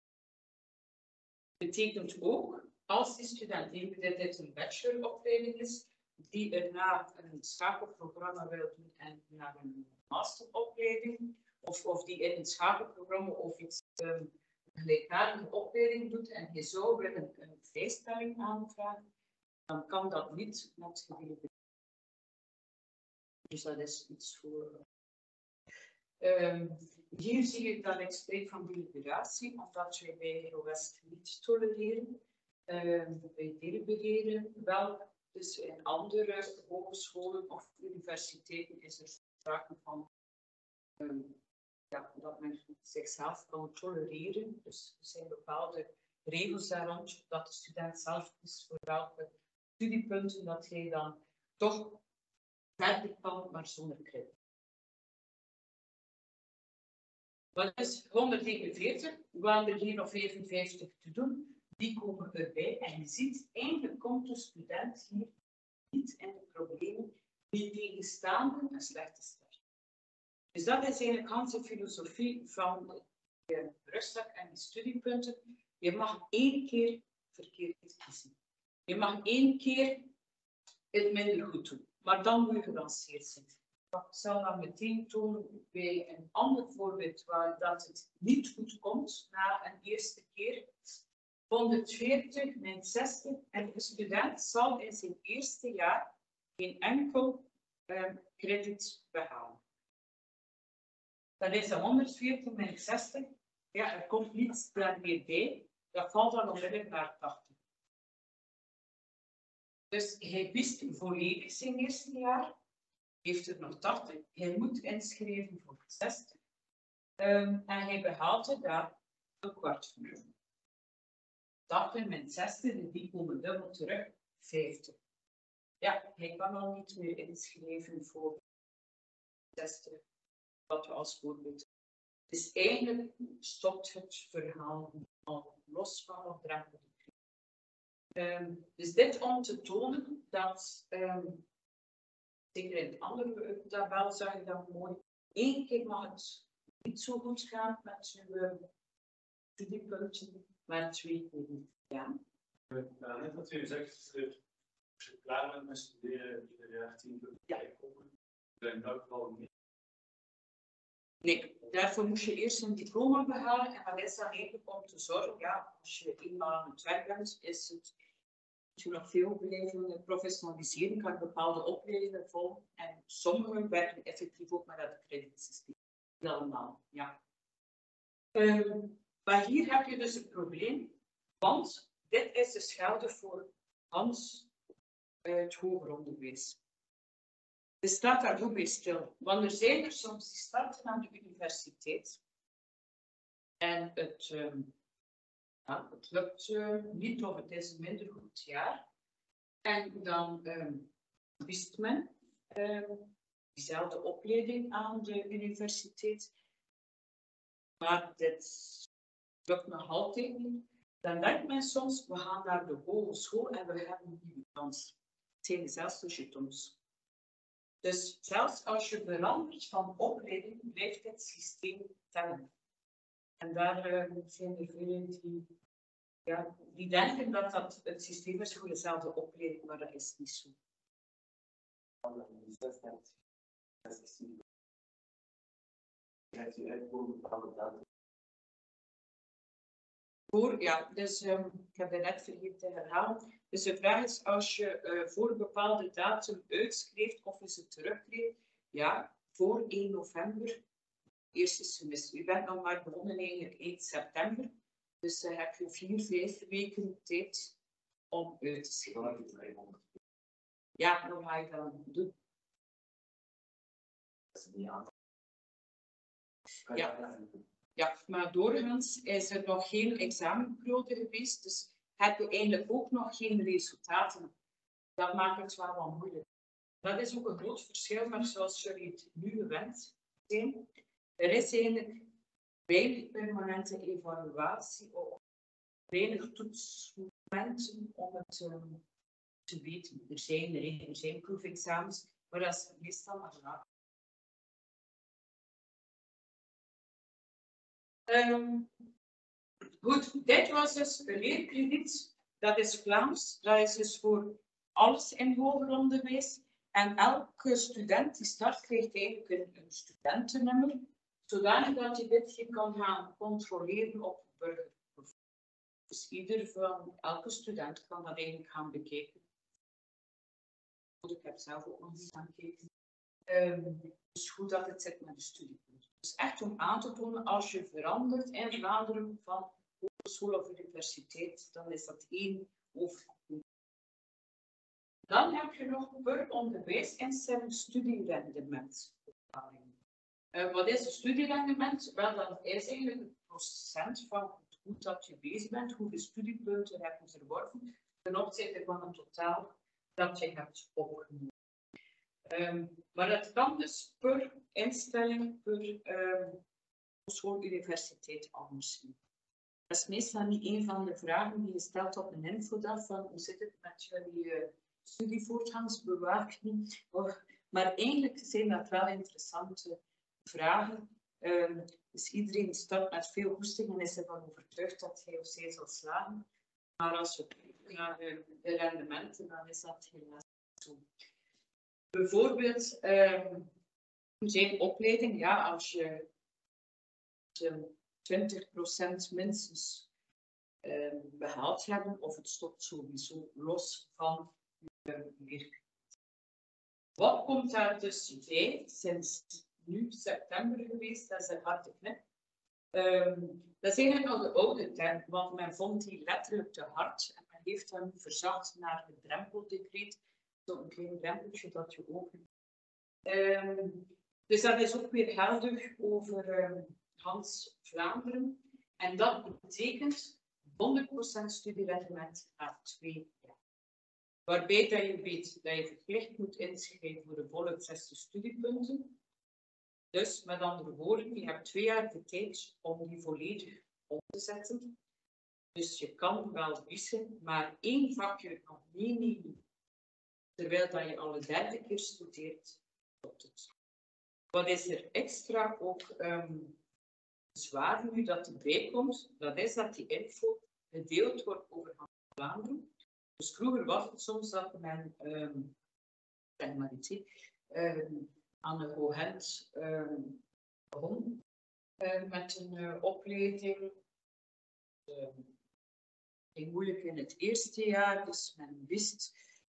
Betekent ook, als die student, neem dat dit een bacheloropleiding is, die erna een schakelprogramma wil doen en naar een masteropleiding, of, of die in een schakelprogramma of iets um, gelijkaardige opleiding doet en je zou willen een vrijstelling aanvragen, dan kan dat niet met gedeelde. Dus dat is iets voor. Um, hier zie je dat ik spreek van deliberatie, omdat wij bij G O West niet tolereren. Um, wij delibereren wel, dus in andere hogescholen of universiteiten is er sprake van um, ja, dat men zichzelf kan tolereren. Dus er zijn bepaalde regels daar rond, dat de student zelf kiest voor welke studiepunten dat hij dan toch verder kan, maar zonder credit. Wat is honderdnegenenveertig? We gaan er hier nog vijfenvijftig te doen. Die komen erbij. En je ziet, eigenlijk komt de student hier niet in de problemen die tegenstaande een slechte start. Dus dat is eigenlijk Hans' filosofie van de rustzak en de studiepunten. Je mag één keer verkeerd kiezen. Je mag één keer het minder goed doen. Maar dan moet je gelanceerd zijn. Ik zal dan meteen tonen bij een ander voorbeeld waar dat het niet goed komt na een eerste keer. honderdveertig min zestig en de student zal in zijn eerste jaar geen enkel um, credit behalen. Dat is de honderdveertig min zestig. Ja, er komt niets daar meer bij. Dat valt dan onmiddellijk naar tachtig. Dus hij wist volledig zijn eerste jaar. Heeft er nog tachtig. Hij moet inschrijven voor zestig. Um, en hij behaalde daar een kwart van. tachtig min zestig, die komen dubbel terug, vijftig. Ja, hij kan al niet meer inschrijven voor zestig, wat we als voorbeeld. Dus eigenlijk stopt het verhaal al los van het drempel. Um, dus dit om te tonen dat, um, zeker in het andere tabel zag je dat mooi, één keer mag het niet zo goed gaan met je studiepunten, maar twee keer niet. Ja. Ja, net wat u zegt, als je klaar bent met studeren, ieder jaar tien punten bijkomen, dan in elk geval niet. Nee, daarvoor moest je eerst een diploma behalen en dat is dan eigenlijk om te zorgen, ja, als je eenmaal aan het werk bent, is het je nog veel blijven professionaliseren, kan je bepaalde opleidingen volgen en sommigen werken effectief ook met dat creditsysteem. Niet allemaal, ja. Um, maar hier heb je dus een probleem, want dit is de schade voor Hans uh, het hoger onderwijs. Je staat daar ook bij stil, want er zijn er soms die starten aan de universiteit en het, um, ja, het lukt uh, niet of het is een minder goed jaar. En dan um, wist men um, diezelfde opleiding aan de universiteit, maar dit lukt nog altijd niet. Dan denkt men soms, we gaan naar de hogeschool en we hebben een nieuwe kans. Het zijn dezelfde jetons. Dus zelfs als je verandert van opleiding, blijft het systeem tellen. En daar uh, zijn er velen die, ja, die denken dat dat het systeem is voor dezelfde opleiding, maar dat is niet zo. Voor, ja, dus um, ik heb het net vergeten te herhalen. Dus de vraag is, als je uh, voor een bepaalde datum uitschrijft of je ze terugkrijgt, ja, voor één november, eerste semester. U bent nog maar begonnen eigenlijk eind september, dus dan uh, heb je vier, vijf weken tijd om uit te schrijven. Ja, dan ga je dat doen. Ja. Ja, maar doorgaans is er nog geen examenperiode geweest, dus heb je eigenlijk ook nog geen resultaten. Dat maakt het wel wat moeilijk. Dat is ook een groot verschil met zoals jullie het nu gewend zijn. Er is eigenlijk weinig permanente evaluatie of weinig toetsmomenten om het um, te weten. Er zijn, er, er zijn proefexamens, maar dat is meestal maar laat. Um, goed, dit was dus een leerkrediet. Dat is Vlaams. Dat is dus voor alles in hoger onderwijs. En elke student die start krijgt eigenlijk een, een studentennummer, zodanig dat je dit je kan gaan controleren op burger. Dus ieder van elke student kan dat eigenlijk gaan bekijken. Ik heb zelf ook nog eens gaan kijken. Um, dus hoe dat het zit met de studiepunt. Dus echt om aan te tonen, als je verandert in Vlaanderen van hogeschool of universiteit, dan is dat één over. Dan heb je nog per onderwijsinstelling studierendement. Uh, wat is een studierendement? Wel, dat is eigenlijk het procent van hoe dat je bezig bent, hoeveel studiepunten heb je verworven ten opzichte van het totaal dat je hebt opgenomen. Um, maar dat kan dus per instelling, per um, school, universiteit anders zijn. Dat is meestal niet een van de vragen die je stelt op een infodag van hoe zit het met jullie uh, studievoortgangsbewaking. Maar eigenlijk zijn dat wel interessante vragen. Um, dus iedereen start met veel goesting en is ervan overtuigd dat hij of zij zal slagen. Maar als je kijkt naar de, de rendementen, dan is dat helaas zo. Bijvoorbeeld, um, zijn opleiding, ja, als je twintig procent minstens um, behaald hebt, of het stopt sowieso los van je leerkracht. Wat komt daar dus bij sinds nu september geweest? Dat is een harde knip. Um, dat is eigenlijk nog de oude term, want men vond die letterlijk te hard en men heeft hem verzacht naar het drempeldecreet. Zo'n klein drempeltje dat je open. Um, dus dat is ook weer geldig over um, Hans Vlaanderen. En dat betekent honderd procent studierendement na twee jaar. Waarbij dat je weet dat je verplicht moet inschrijven voor de volle zestig studiepunten. Dus met andere woorden, je hebt twee jaar de tijd om die volledig om te zetten. Dus je kan wel wisselen, maar één vakje nog meenemen. Terwijl dat je al een derde keer studeert, stopt het. Wat is er extra ook um, zwaar nu dat erbij komt? Dat is dat die info gedeeld wordt over Vlaanderen. Dus vroeger was het soms dat men um, zeg maar iets, um, aan de Hoogent um, begon uh, met een uh, opleiding. Um, ging moeilijk in het eerste jaar, dus men wist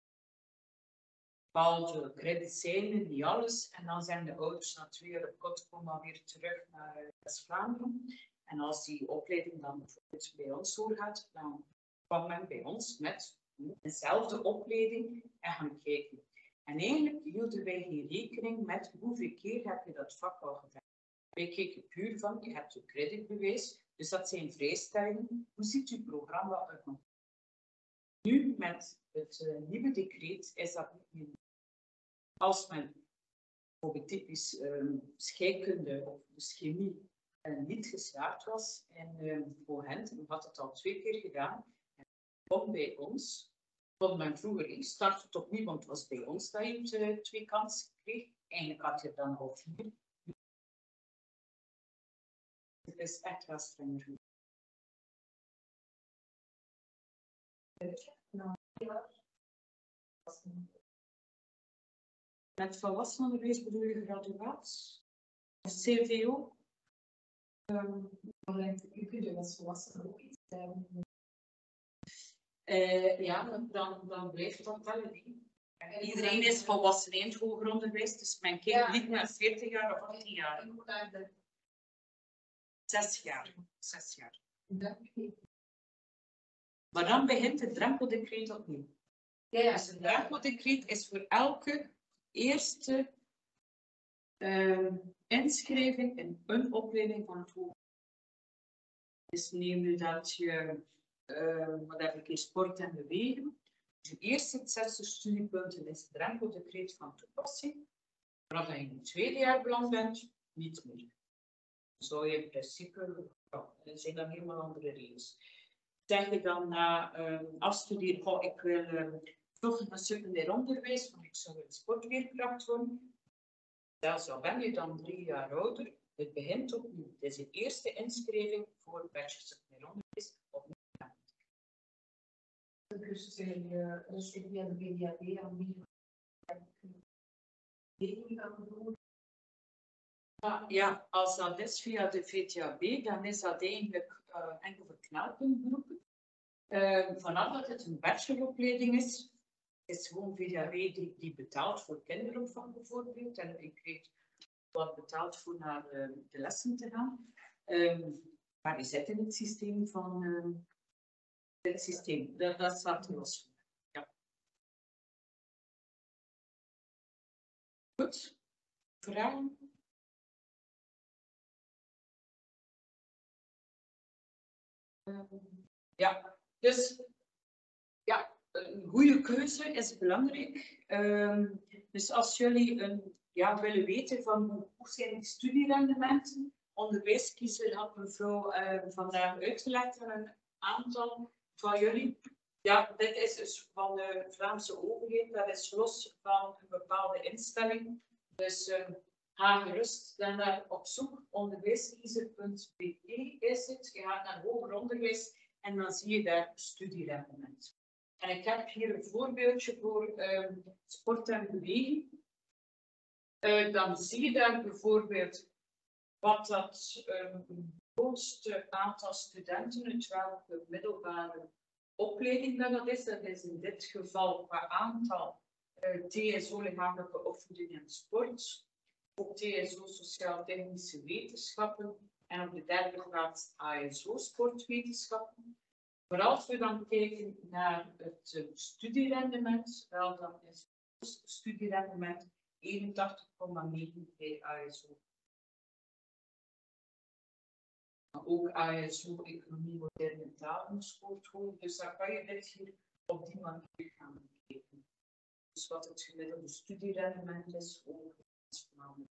bepaalde credits zijn, niet alles. En dan zijn de ouders na twee jaar op kot komen weer terug naar West-Vlaanderen. En als die opleiding dan bijvoorbeeld bij ons doorgaat, dan kwam men bij ons met dezelfde opleiding en gaan kijken. En eigenlijk hielden wij geen rekening met hoeveel keer heb je dat vak al gedaan. Wij keken puur van, je hebt je creditbewijs, dus dat zijn vrijstellingen. Hoe ziet je programma er nog? Nu met het uh, nieuwe decreet is dat niet meer. Als men bijvoorbeeld typisch um, scheikunde of dus chemie uh, niet geslaagd was in um, Hoogent, en had het al twee keer gedaan, en kwam bij ons, kon men vroeger in starten het opnieuw, want het was bij ons dat je het, uh, twee kansen kreeg. Eigenlijk had je dan al vier. Het is echt wel strenger. Met volwassenenonderwijs bedoel je graduaat? C V O? Um, U kunt je als volwassene ook iets hebben. Uh, ja, dan, dan blijft dat tellen. Iedereen is volwassen in het hoger onderwijs, dus mijn kind ja, niet naar veertig jaar of achttien jaar. Zes jaar. Zes jaar. Maar dan begint het drempeldecreet opnieuw. Ja, ja. Dus het drempeldecreet is voor elke eerste uh, inschrijving in een opleiding van het hoger. Dus neem nu dat je Uh, wat heb ik hier? Sport en bewegen. De eerste zesde studiepunten is drempeldecreet van toepassing. Maar als je in het tweede jaar beland bent, niet meer. Dan zou je in principe, ja, er zijn dan helemaal andere regels. Zeg je dan na uh, afstuderen, oh, ik wil uh, toch een secundair onderwijs, want ik zou een sportleerkracht worden. Zelfs al ben je dan drie jaar ouder, het begint opnieuw. Het is de eerste inschrijving voor het bachelor secundair onderwijs opnieuw. Dus je dus via de B D A B aan wie gaan doen. Ja, ja, als dat is via de V T A B, dan is dat eigenlijk uh, enkel voor knelpuntgroepen. Uh, vanaf dat het een bacheloropleiding is, is gewoon V T A B die, die betaalt voor kinderopvang bijvoorbeeld. En ik kreeg wat betaald voor naar uh, de lessen te gaan. Um, maar die zit in het systeem van uh, het systeem. Dat, dat staat los. Ja. Goed. Vragen? Um, ja, dus ja, een goede keuze is belangrijk. Um, dus als jullie een, ja, willen weten van hoe zijn die studierendementen, onderwijskiezer had mevrouw uh, vandaag uitgelegd aan een aantal van jullie. Ja, dit is dus van de Vlaamse overheid, dat is los van een bepaalde instelling. Dus uh, ga gerust dan naar op zoek, onderwijskiezer punt b e is het. Je gaat naar hoger onderwijs en dan zie je daar studierendement. En ik heb hier een voorbeeldje voor um, sport en beweging. Uh, dan zie je daar bijvoorbeeld wat dat um, grootste aantal studenten uit welke middelbare opleiding dat, dat is. Dat is in dit geval qua aantal uh, T S O lichamelijke opvoeding en sport. Op T S O sociaal-technische wetenschappen. En op de derde plaats A S O sportwetenschappen. Maar als we dan kijken naar het uh, studierendement, wel dan is het studierendement eenentachtig komma negen bij A S O. Maar ook A S O, economie, moderne talen, scoort hoog. Dus dan kan je dit hier op die manier gaan bekijken. Dus wat het gemiddelde studierendement is, ook Vlaanderen.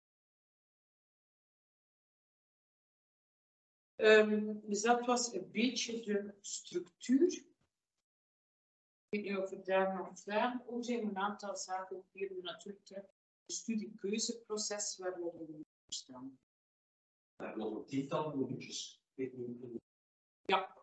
Um, dus dat was een beetje de structuur. Ik weet niet of ik daar nog vragen over zijn. Een aantal zaken hier natuurlijk terug. Het studiekeuzeproces waar we in staan. Uh, nog een tiental minuutjes. Ja.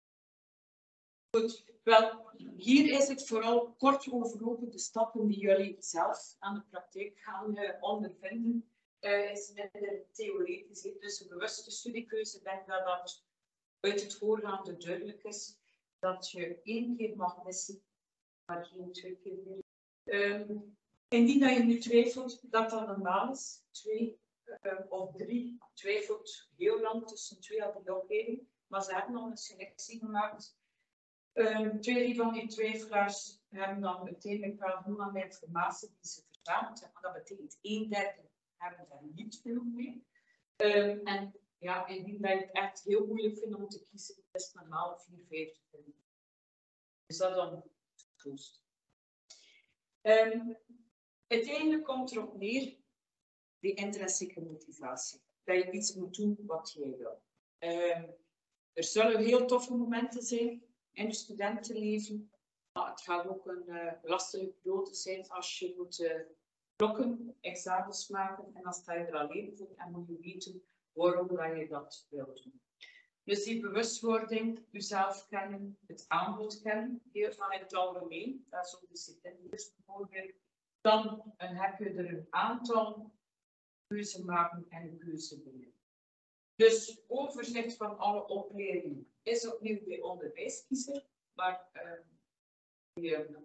Goed. Wel, hier is het vooral kort overlopen de stappen die jullie zelf aan de praktijk gaan uh, ondervinden. Uh, is minder theoretisch. Dus een bewuste studiekeuze, denk dat dat uit het voorgaande duidelijk is. Dat je één keer mag missen, maar geen twee keer meer. Um, indien dat je nu twijfelt dat dat normaal is, twee uh, of drie twijfelt heel lang tussen twee of drie opleidingen, maar ze hebben al een selectie gemaakt. Um, twee van die twijfelaars hebben dan uiteindelijk wel genoeg aan de informatie die ze verzameld hebben, maar dat betekent een derde hebben daar niet veel mee. Um, en ja, indien wij het echt heel moeilijk vinden om te kiezen, is het normaal vier, vijf te vinden. Is dat dan troost? Um, uiteindelijk komt erop neer die intrinsieke motivatie. Dat je iets moet doen wat jij wil. Um, er zullen heel toffe momenten zijn in het studentenleven. Maar het gaat ook een uh, lastige periode zijn als je moet uh, blokken, examens maken en dan sta je er alleen voor en moet je weten waarom dat je dat wilt doen. Dus die bewustwording, jezelf kennen, het aanbod kennen, heel van in het algemeen, dat is ook discipline bijvoorbeeld. Dan uh, heb je er een aantal keuze maken en een keuze doen. Dus overzicht van alle opleidingen is opnieuw bij onderwijskiezer, maar uh, die, uh,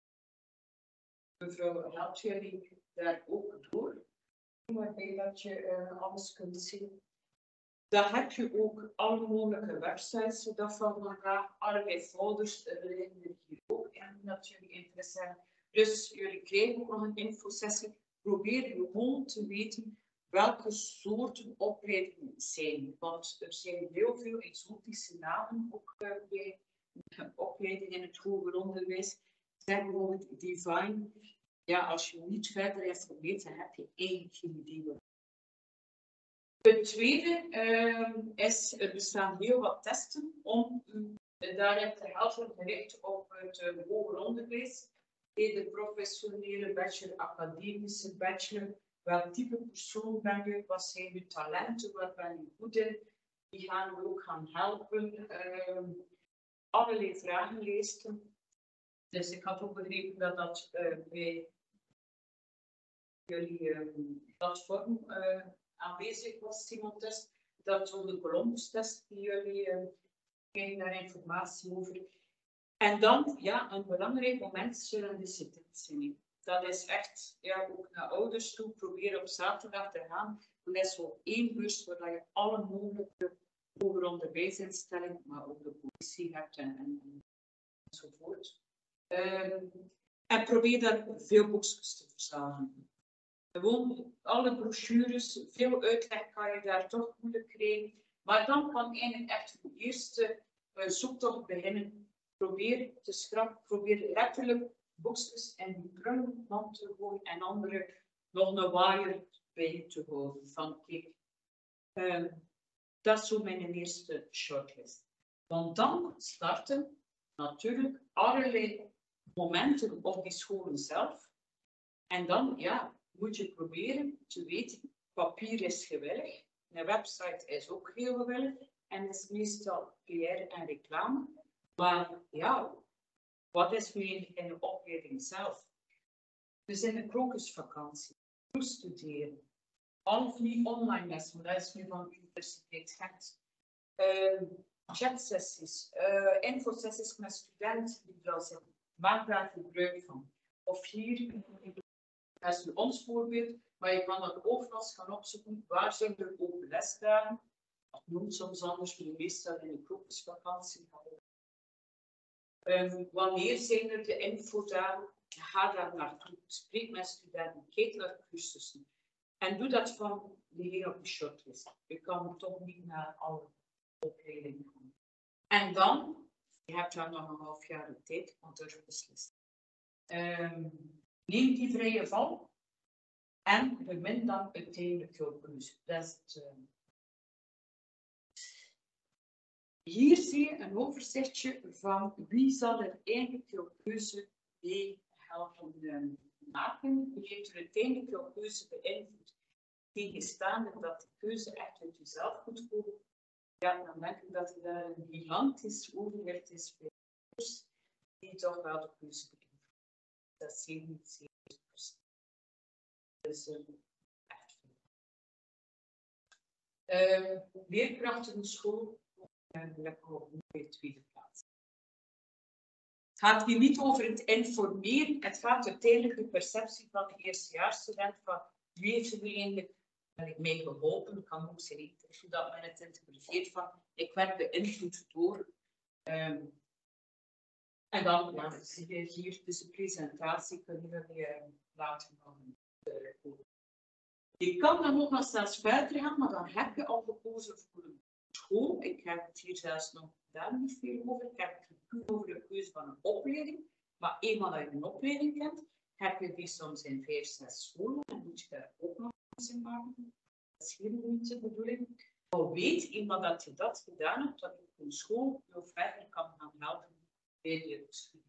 mevrouw helpt jullie daar ook door, waarbij dat je uh, alles kunt zien. Dan heb je ook alle mogelijke websites, zodat van vandaag allerlei folders liggen er hier ook in, dat jullie interesse hebben. Dus jullie krijgen ook nog een infosessie. Probeer gewoon te weten welke soorten opleidingen zijn. Want er zijn heel veel exotische namen ook uh, bij opleidingen in het hoger onderwijs. Zeg bijvoorbeeld Divine. Ja, als je niet verder informeert, dan heb je eigenlijk geen idee wat. Het tweede uh, is, er bestaan heel wat testen om u daarin te helpen, gericht op het uh, hoger onderwijs. De professionele bachelor, academische bachelor. Welk type persoon ben je? Wat zijn je talenten? Wat ben je goed in? Die gaan we ook gaan helpen. Uh, allerlei vragenlijsten. Dus ik had ook begrepen dat dat uh, bij jullie um, platform uh, aanwezig was, Simon Test. Dat was de Columbus-test die jullie uh, krijgen daar informatie over. En dan, ja, een belangrijk moment zullen de sit-ins zijn. Dat is echt, ja, ook naar ouders toe, proberen op zaterdag te gaan. Dat is zo één bus waar je alle mogelijke hoger onderwijsinstellingen, maar ook de politie hebt en, en, enzovoort. Um, en probeer daar veel boekjes te verzamelen. Gewoon alle brochures, veel uitleg kan je daar toch moeilijk krijgen. Maar dan kan eigenlijk echt de eerste uh, zoektocht beginnen. Probeer te schrappen, probeer letterlijk boekjes en die prullenmand te gooien en andere nog een waaier bij te houden. Van kijk, um, dat is zo mijn eerste shortlist. Want dan starten natuurlijk allerlei momenten op die scholen zelf. En dan ja, moet je proberen te weten, papier is gewillig, een website is ook heel gewillig en is meestal P R en reclame. Maar ja, wat is nu in de opleiding zelf? We zijn een krokusvakantie, studeren, of niet online lessen, dat is nu van de Universiteit Gent. Uh, chatsessies, uh, infosessies met studenten die daar zitten, maak daar gebruik van. Of hier, dat is nu ons voorbeeld, maar je kan dat overal gaan opzoeken, waar zijn er open lesdagen? Dat noemt soms anders, maar meestal in de krokusvakantie. Um, wanneer zijn er de infodagen? Ga daar naartoe. Spreek met studenten, kijk naar cursussen. En doe dat van de heer op de shortlist. Je kan toch niet naar alle opleidingen gaan. En dan, je hebt daar nog een half jaar de tijd om te beslissen. Um, neem die vrije val en bemin dan uiteindelijk jouw keuze. Dat is het. Uh, Hier zie je een overzichtje van wie zal er eigenlijk jouw keuze mee helpen uh, maken. Wie heeft er uiteindelijk jouw keuze beïnvloed? Tegenstaande dat de keuze echt uit jezelf moet komen. Ja, dan denk ik dat er daar een gigantisch overwicht is bij ouders die toch wel de keuze beïnvloeden. Dat is zevenenzeventig procent. Dus uh, echt veel. Uh, leerkrachten in school. En lekker op de tweede plaats. Het gaat hier niet over het informeren, het gaat uiteindelijk de perceptie van de eerstejaarsstudent van wie heeft er eigenlijk mij geholpen. Het kan ook zijn dat men het interpreteert van ik werd beïnvloed door. Um, en dan ja, zie je hier dus de presentatie kunnen we uh, laten gaan. Je kan dan nog maar zelfs verder gaan, maar dan heb je al gekozen voor een school. Ik heb het hier zelfs nog daar niet veel over. Ik heb het puur over de keuze van een opleiding. Maar eenmaal dat je een opleiding kent, heb je die soms in vijf, zes scholen. En moet je daar ook nog eens in maken. Dat is hier niet de bedoeling. Maar weet, eenmaal dat je dat gedaan hebt, dat je een school je verder kan gaan helpen bij je studie.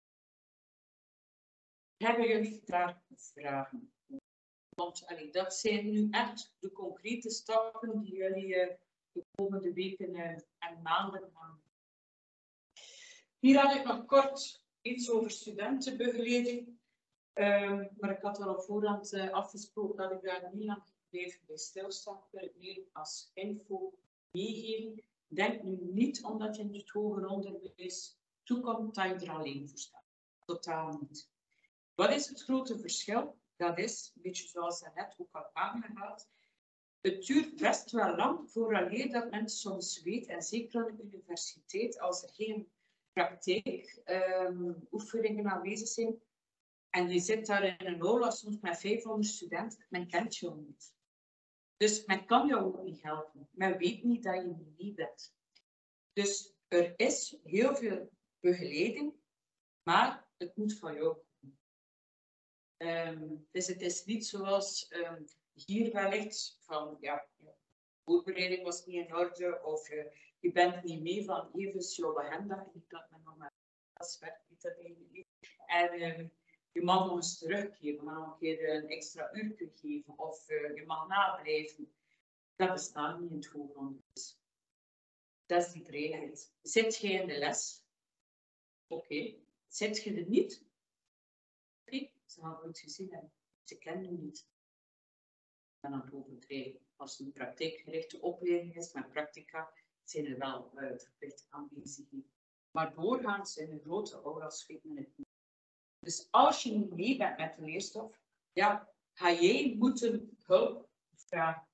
Hebben jullie daar vragen? Want allee, dat zijn nu echt de concrete stappen die jullie uh, de komende weken uh, en maanden gaan. Hier had ik nog kort iets over studentenbegeleiding. Uh, maar ik had al op voorhand uh, afgesproken dat ik daar niet lang blijf bij stilstaan. Ik wil het meer als info meegeven. Denk nu niet omdat je in het hoger onderwijs toekomt dat je er alleen voor staat. Totaal niet. Wat is het grote verschil? Dat is, een beetje zoals ik net ook al aangehaald, het duurt best wel lang vooraleer dat mensen soms weten, en zeker aan de universiteit, als er geen praktijk, um, oefeningen aanwezig zijn, en je zit daar in een aula soms met vijfhonderd studenten, men kent je niet. Dus men kan jou ook niet helpen. Men weet niet dat je niet bent. Dus er is heel veel begeleiding, maar het moet van jou komen. Um, dus het is niet zoals um, hier wellicht van, ja, de voorbereiding was niet in orde, of uh, je bent niet mee van even jouw agenda, ik dat men nog maar als werkt, niet dat eigenlijk. En um, je mag nog eens teruggeven, maar nog een keer een extra uur geven, of uh, je mag nablijven. Dat bestaat niet in het hogeronderwijs. Dat is die vrijheid. Zit je in de les? Oké. Okay. Zit je er niet? Oké, okay. Ze gaan goed gezien hebben. Ze kennen je niet. En dan overdrijven. Als het een praktijkgerichte opleiding is met practica, zijn er wel uh, verplichte aanwezigheden. Maar doorgaans in een grote aulas weet men het niet. Dus als je niet mee bent met de leerstof, ja, ga jij moeten hulp vragen.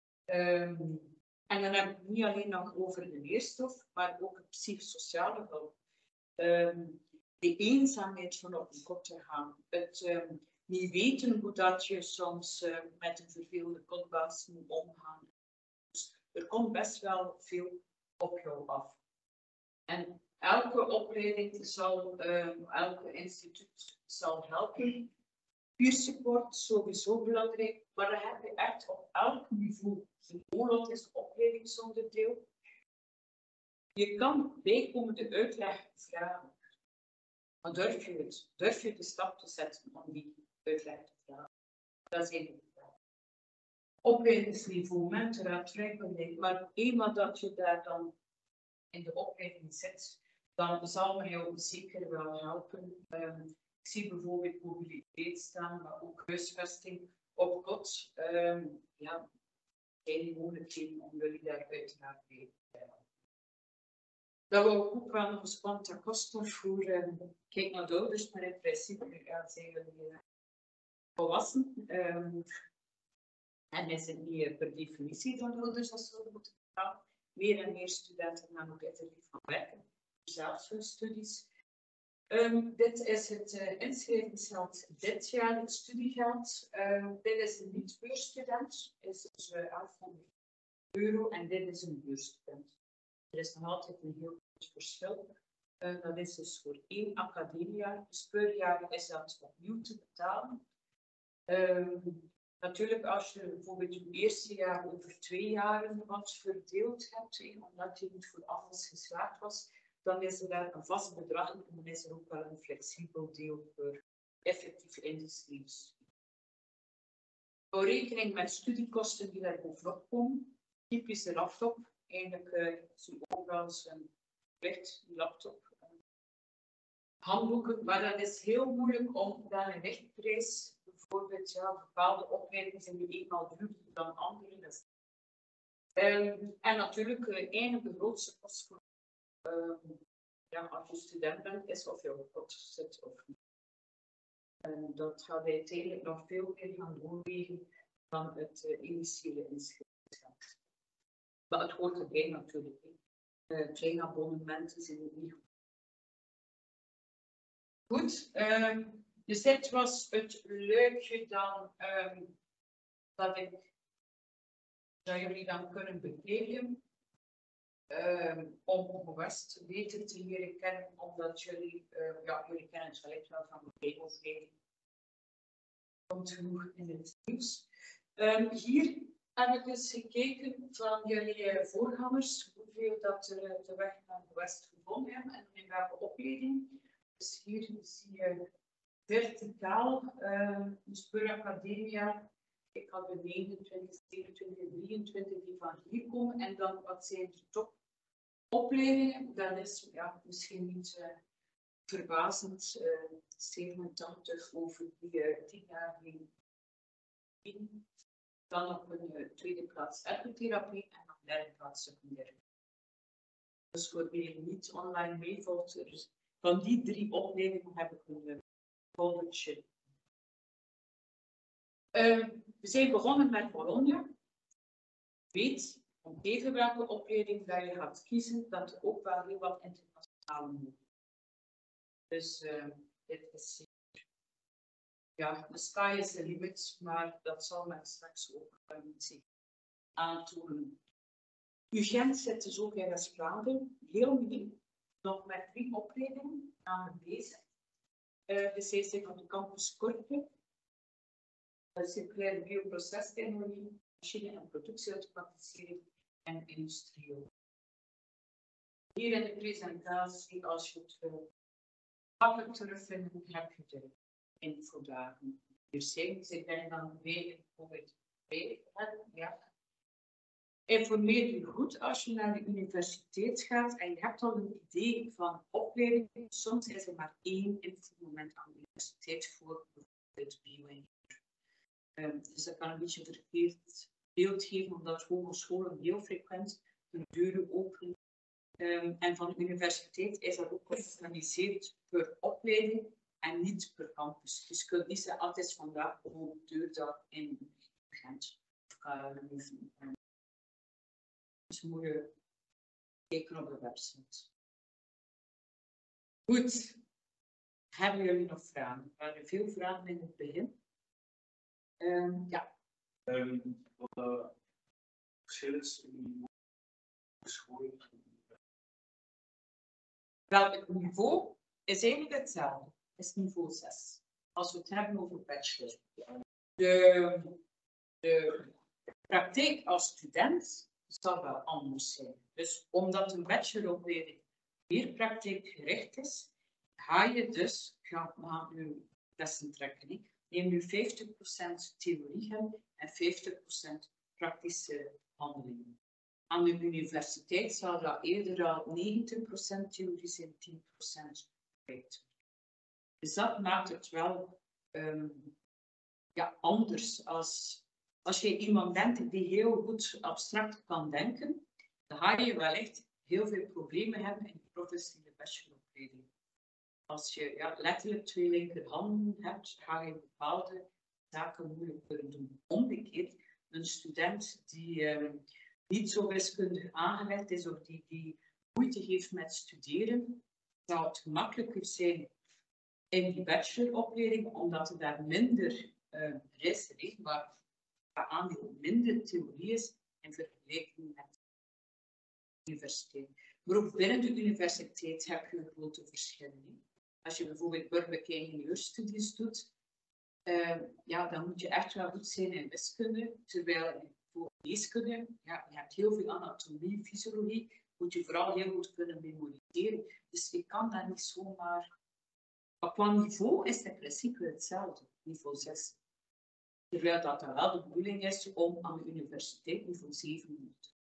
Um, en dan heb ik het niet alleen nog over de leerstof, maar ook de psychosociale hulp. Um, de eenzaamheid van op de kop te gaan. Het um, niet weten hoe dat je soms uh, met een vervelende kotbaas moet omgaan. Dus er komt best wel veel op jou af. En elke opleiding zal, um, elke instituut zal helpen. Peer support is sowieso belangrijk, maar dat heb je echt op elk niveau. De MOLOT is een opleidingsonderdeel. Je kan bijkomende uitleg vragen. Maar durf je het? Durf je de stap te zetten om die uitleg te vragen? Dat is één vraag. Opleidingsniveau, mentoraat, vrijwilligheid. Maar eenmaal dat je daar dan in de opleiding zit, dan zal men jou zeker wel helpen. Um, ik zie bijvoorbeeld mobiliteit staan, maar ook huisvesting op kot. Um, ja, geen mogelijkheden om jullie daar uiteraard mee te helpen. Dat we ook wel nog eens quanta costa voor, um, kijk naar de ouders, maar in principe ja, zijn jullie uh, volwassen. Um, en is het niet uh, per definitie van de ouders als ze moeten gaan. Meer en meer studenten gaan ook effectief gaan werken, zelfs hun studies. Um, dit is het uh, inschrijvingsgeld dit jaar, het studiegeld. Uh, dit is een niet-beursstudent, is dus uh, elfhonderd euro en dit is een beursstudent. Er is nog altijd een heel groot verschil. Uh, dat is dus voor één academiejaar. Dus per jaar is dat opnieuw te betalen. Um, natuurlijk, als je bijvoorbeeld je eerste jaar over twee jaren wat verdeeld hebt, he, omdat je niet voor alles geslaagd was, dan is er daar een vast bedrag en dan is er ook wel een flexibel deel voor effectief ingeschreven. Voor rekening met studiekosten die daar bovenop komen, typische laptop, eigenlijk uh, zo overal een licht laptop, uh, handboeken, maar dat is heel moeilijk om dan een lichtprijs, bijvoorbeeld ja, bepaalde opleidingen zijn nu eenmaal duurder dan andere. Dus. Um, en natuurlijk, uh, een de grootste kost voor um, ja, als je student bent, is of je op kot zit of niet. En dat gaat uiteindelijk nog veel meer gaan doorwegen dan het uh, initiële inschrijvingsgeld. Maar het hoort erbij natuurlijk. Uh, kleine abonnementen zijn niet goed. Goed, uh, dus dit was het leukje dan um, dat ik dat jullie dan kunnen bekijken. Um, om West beter te leren kennen, omdat jullie, uh, ja, jullie kennen het wellicht wel van de Bijbelvereniging. Komt genoeg in het nieuws. Um, hier heb ik eens gekeken van jullie uh, voorgangers, hoeveel dat er uh, de weg naar de West gevonden hebben en in welke opleiding. Dus hier zie je verticaal, uh, dus per academia. Ik had de negenentwintig, zevenentwintig, drieëntwintig die van hier komen en dan wat zijn de top opleidingen, dat is ja, misschien niet uh, verbazend, uh, zevenentachtig over die uh, tien jaar heen. Dan op een uh, tweede plaats ergotherapie en op derde plaats secundaire. Dus voor wie niet online meevolgt, dus van die drie opleidingen heb ik een uh, foldertje. Uh, we zijn begonnen met Bologna. Weet om even welke opleiding dat je gaat kiezen, dat er ook wel heel wat internationale moet. Dus uh, dit is ja, de sky is the limit, maar dat zal men straks ook uh, niet zien. aantonen. U Gent zit dus ook in West-Vlaanderen, heel nieuw, nog met drie opleidingen aan bezig. Uh, de C C van de campus Korpen, circulaire bioprocestechnologie, machine- en productieautomatisering en industrieel. Hier in de presentatie, als je het wil makkelijk terugvindt, heb je de infodagen. Hier zijn, dus ik ben dan weer in COVID twee. Ja. Informeer je goed als je naar de universiteit gaat en je hebt al een idee van opleiding. Soms is er maar één infomoment aan de universiteit voor bijvoorbeeld bio-ingenieur. Um, dus dat kan een beetje een verkeerd beeld geven, omdat hogescholen heel frequent de deuren openen. Um, en van de universiteit is dat ook georganiseerd per opleiding en niet per campus. Dus je kunt niet zeggen, altijd vandaag gewoon deurdag in Gent. Dus moet je kijken op de website. Goed. Hebben jullie nog vragen? Er waren veel vragen in het begin. Um, ja. Um, wat het verschil is in de school? Wel, het niveau is eigenlijk hetzelfde. Het is niveau zes. Als we het hebben over bachelor. De, de praktijk als student zal wel anders zijn. Dus omdat een bacheloropleiding meer praktijkgericht is, ga je dus, ga maar je lessen trekken. Neem nu vijftig procent theorie hebben en vijftig procent praktische handelingen. Aan de universiteit zal dat eerder al negentig procent theorie zijn, tien procent praktijk. Dus dat maakt het wel um, ja, anders. Als, als je iemand bent die heel goed abstract kan denken, dan ga je wel echt heel veel problemen hebben in de professionele bacheloropleiding. Als je ja, letterlijk twee linkerhanden hebt, ga je bepaalde zaken moeilijk kunnen doen. Omgekeerd, een student die um, niet zo wiskundig aangelegd is of die, die moeite heeft met studeren, zou het gemakkelijker zijn in die bacheloropleiding, omdat er daar minder uh, is, waar aandeel minder theorie is in vergelijking met de universiteit. Maar ook binnen de universiteit heb je grote verschillen. Als je bijvoorbeeld burgerlijke ingenieurstudies doet, uh, ja, dan moet je echt wel goed zijn in wiskunde, terwijl voor geneeskunde, ja, je hebt heel veel anatomie, fysiologie, moet je vooral heel goed kunnen memoriseren. Dus je kan daar niet zomaar... Maar qua niveau is het in principe hetzelfde, niveau zes. Terwijl dat dan wel de bedoeling is om aan de universiteit niveau zeven te doen.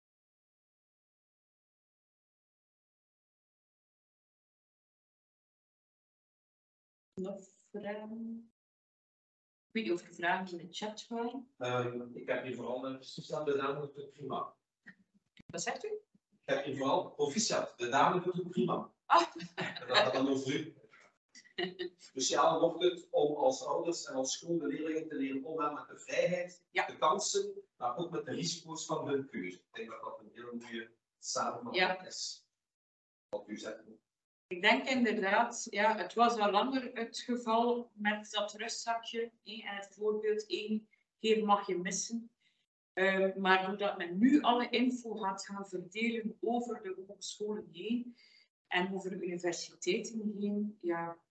Nog vragen? Ik weet niet of er vragen in de chat waren. Um, ik heb hier vooral een proficiat de dame doet het prima. Wat zegt u? Ik heb hier vooral proficiat, de dame doet het prima. Ah. En dat gaat dan over u. Speciaal wordt het om als ouders en als school de leerlingen te leren omgaan met de vrijheid, ja. de kansen, maar ook met de risico's van hun keuze. Ik denk dat dat een heel mooie samenvatting ja. is. Wat u zegt. Ik denk inderdaad, ja, het was al langer het geval met dat rustzakje. Eh, en het voorbeeld één keer mag je missen. Uh, maar doordat men nu alle info gaat gaan verdelen over de hogescholen heen en over de universiteiten heen, ja,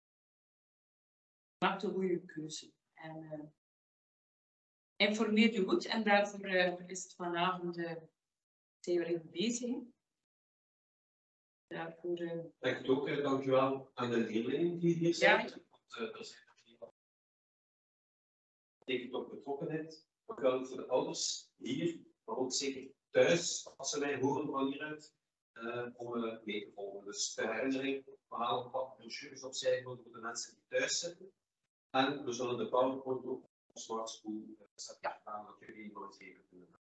maak een goede keuze. En uh, informeer je goed en daarvoor uh, is het vanavond uh, zijn we even bezig. Daarvoor, uh... Ik denk het ook, uh, dankjewel aan de leerlingen die hier zijn. Ja. Want, uh, er zijn er dat betekent ook betrokkenheid. Dankjewel voor de ouders hier, maar ook zeker thuis, als ze mij horen van hieruit, uh, om uh, mee te volgen. Dus ter herinnering, we halen wat brochures opzij voor de mensen die thuis zitten. En we zullen de PowerPoint ook op Smart School uh, zetten, ja. Dat jullie nog eens even kunnen.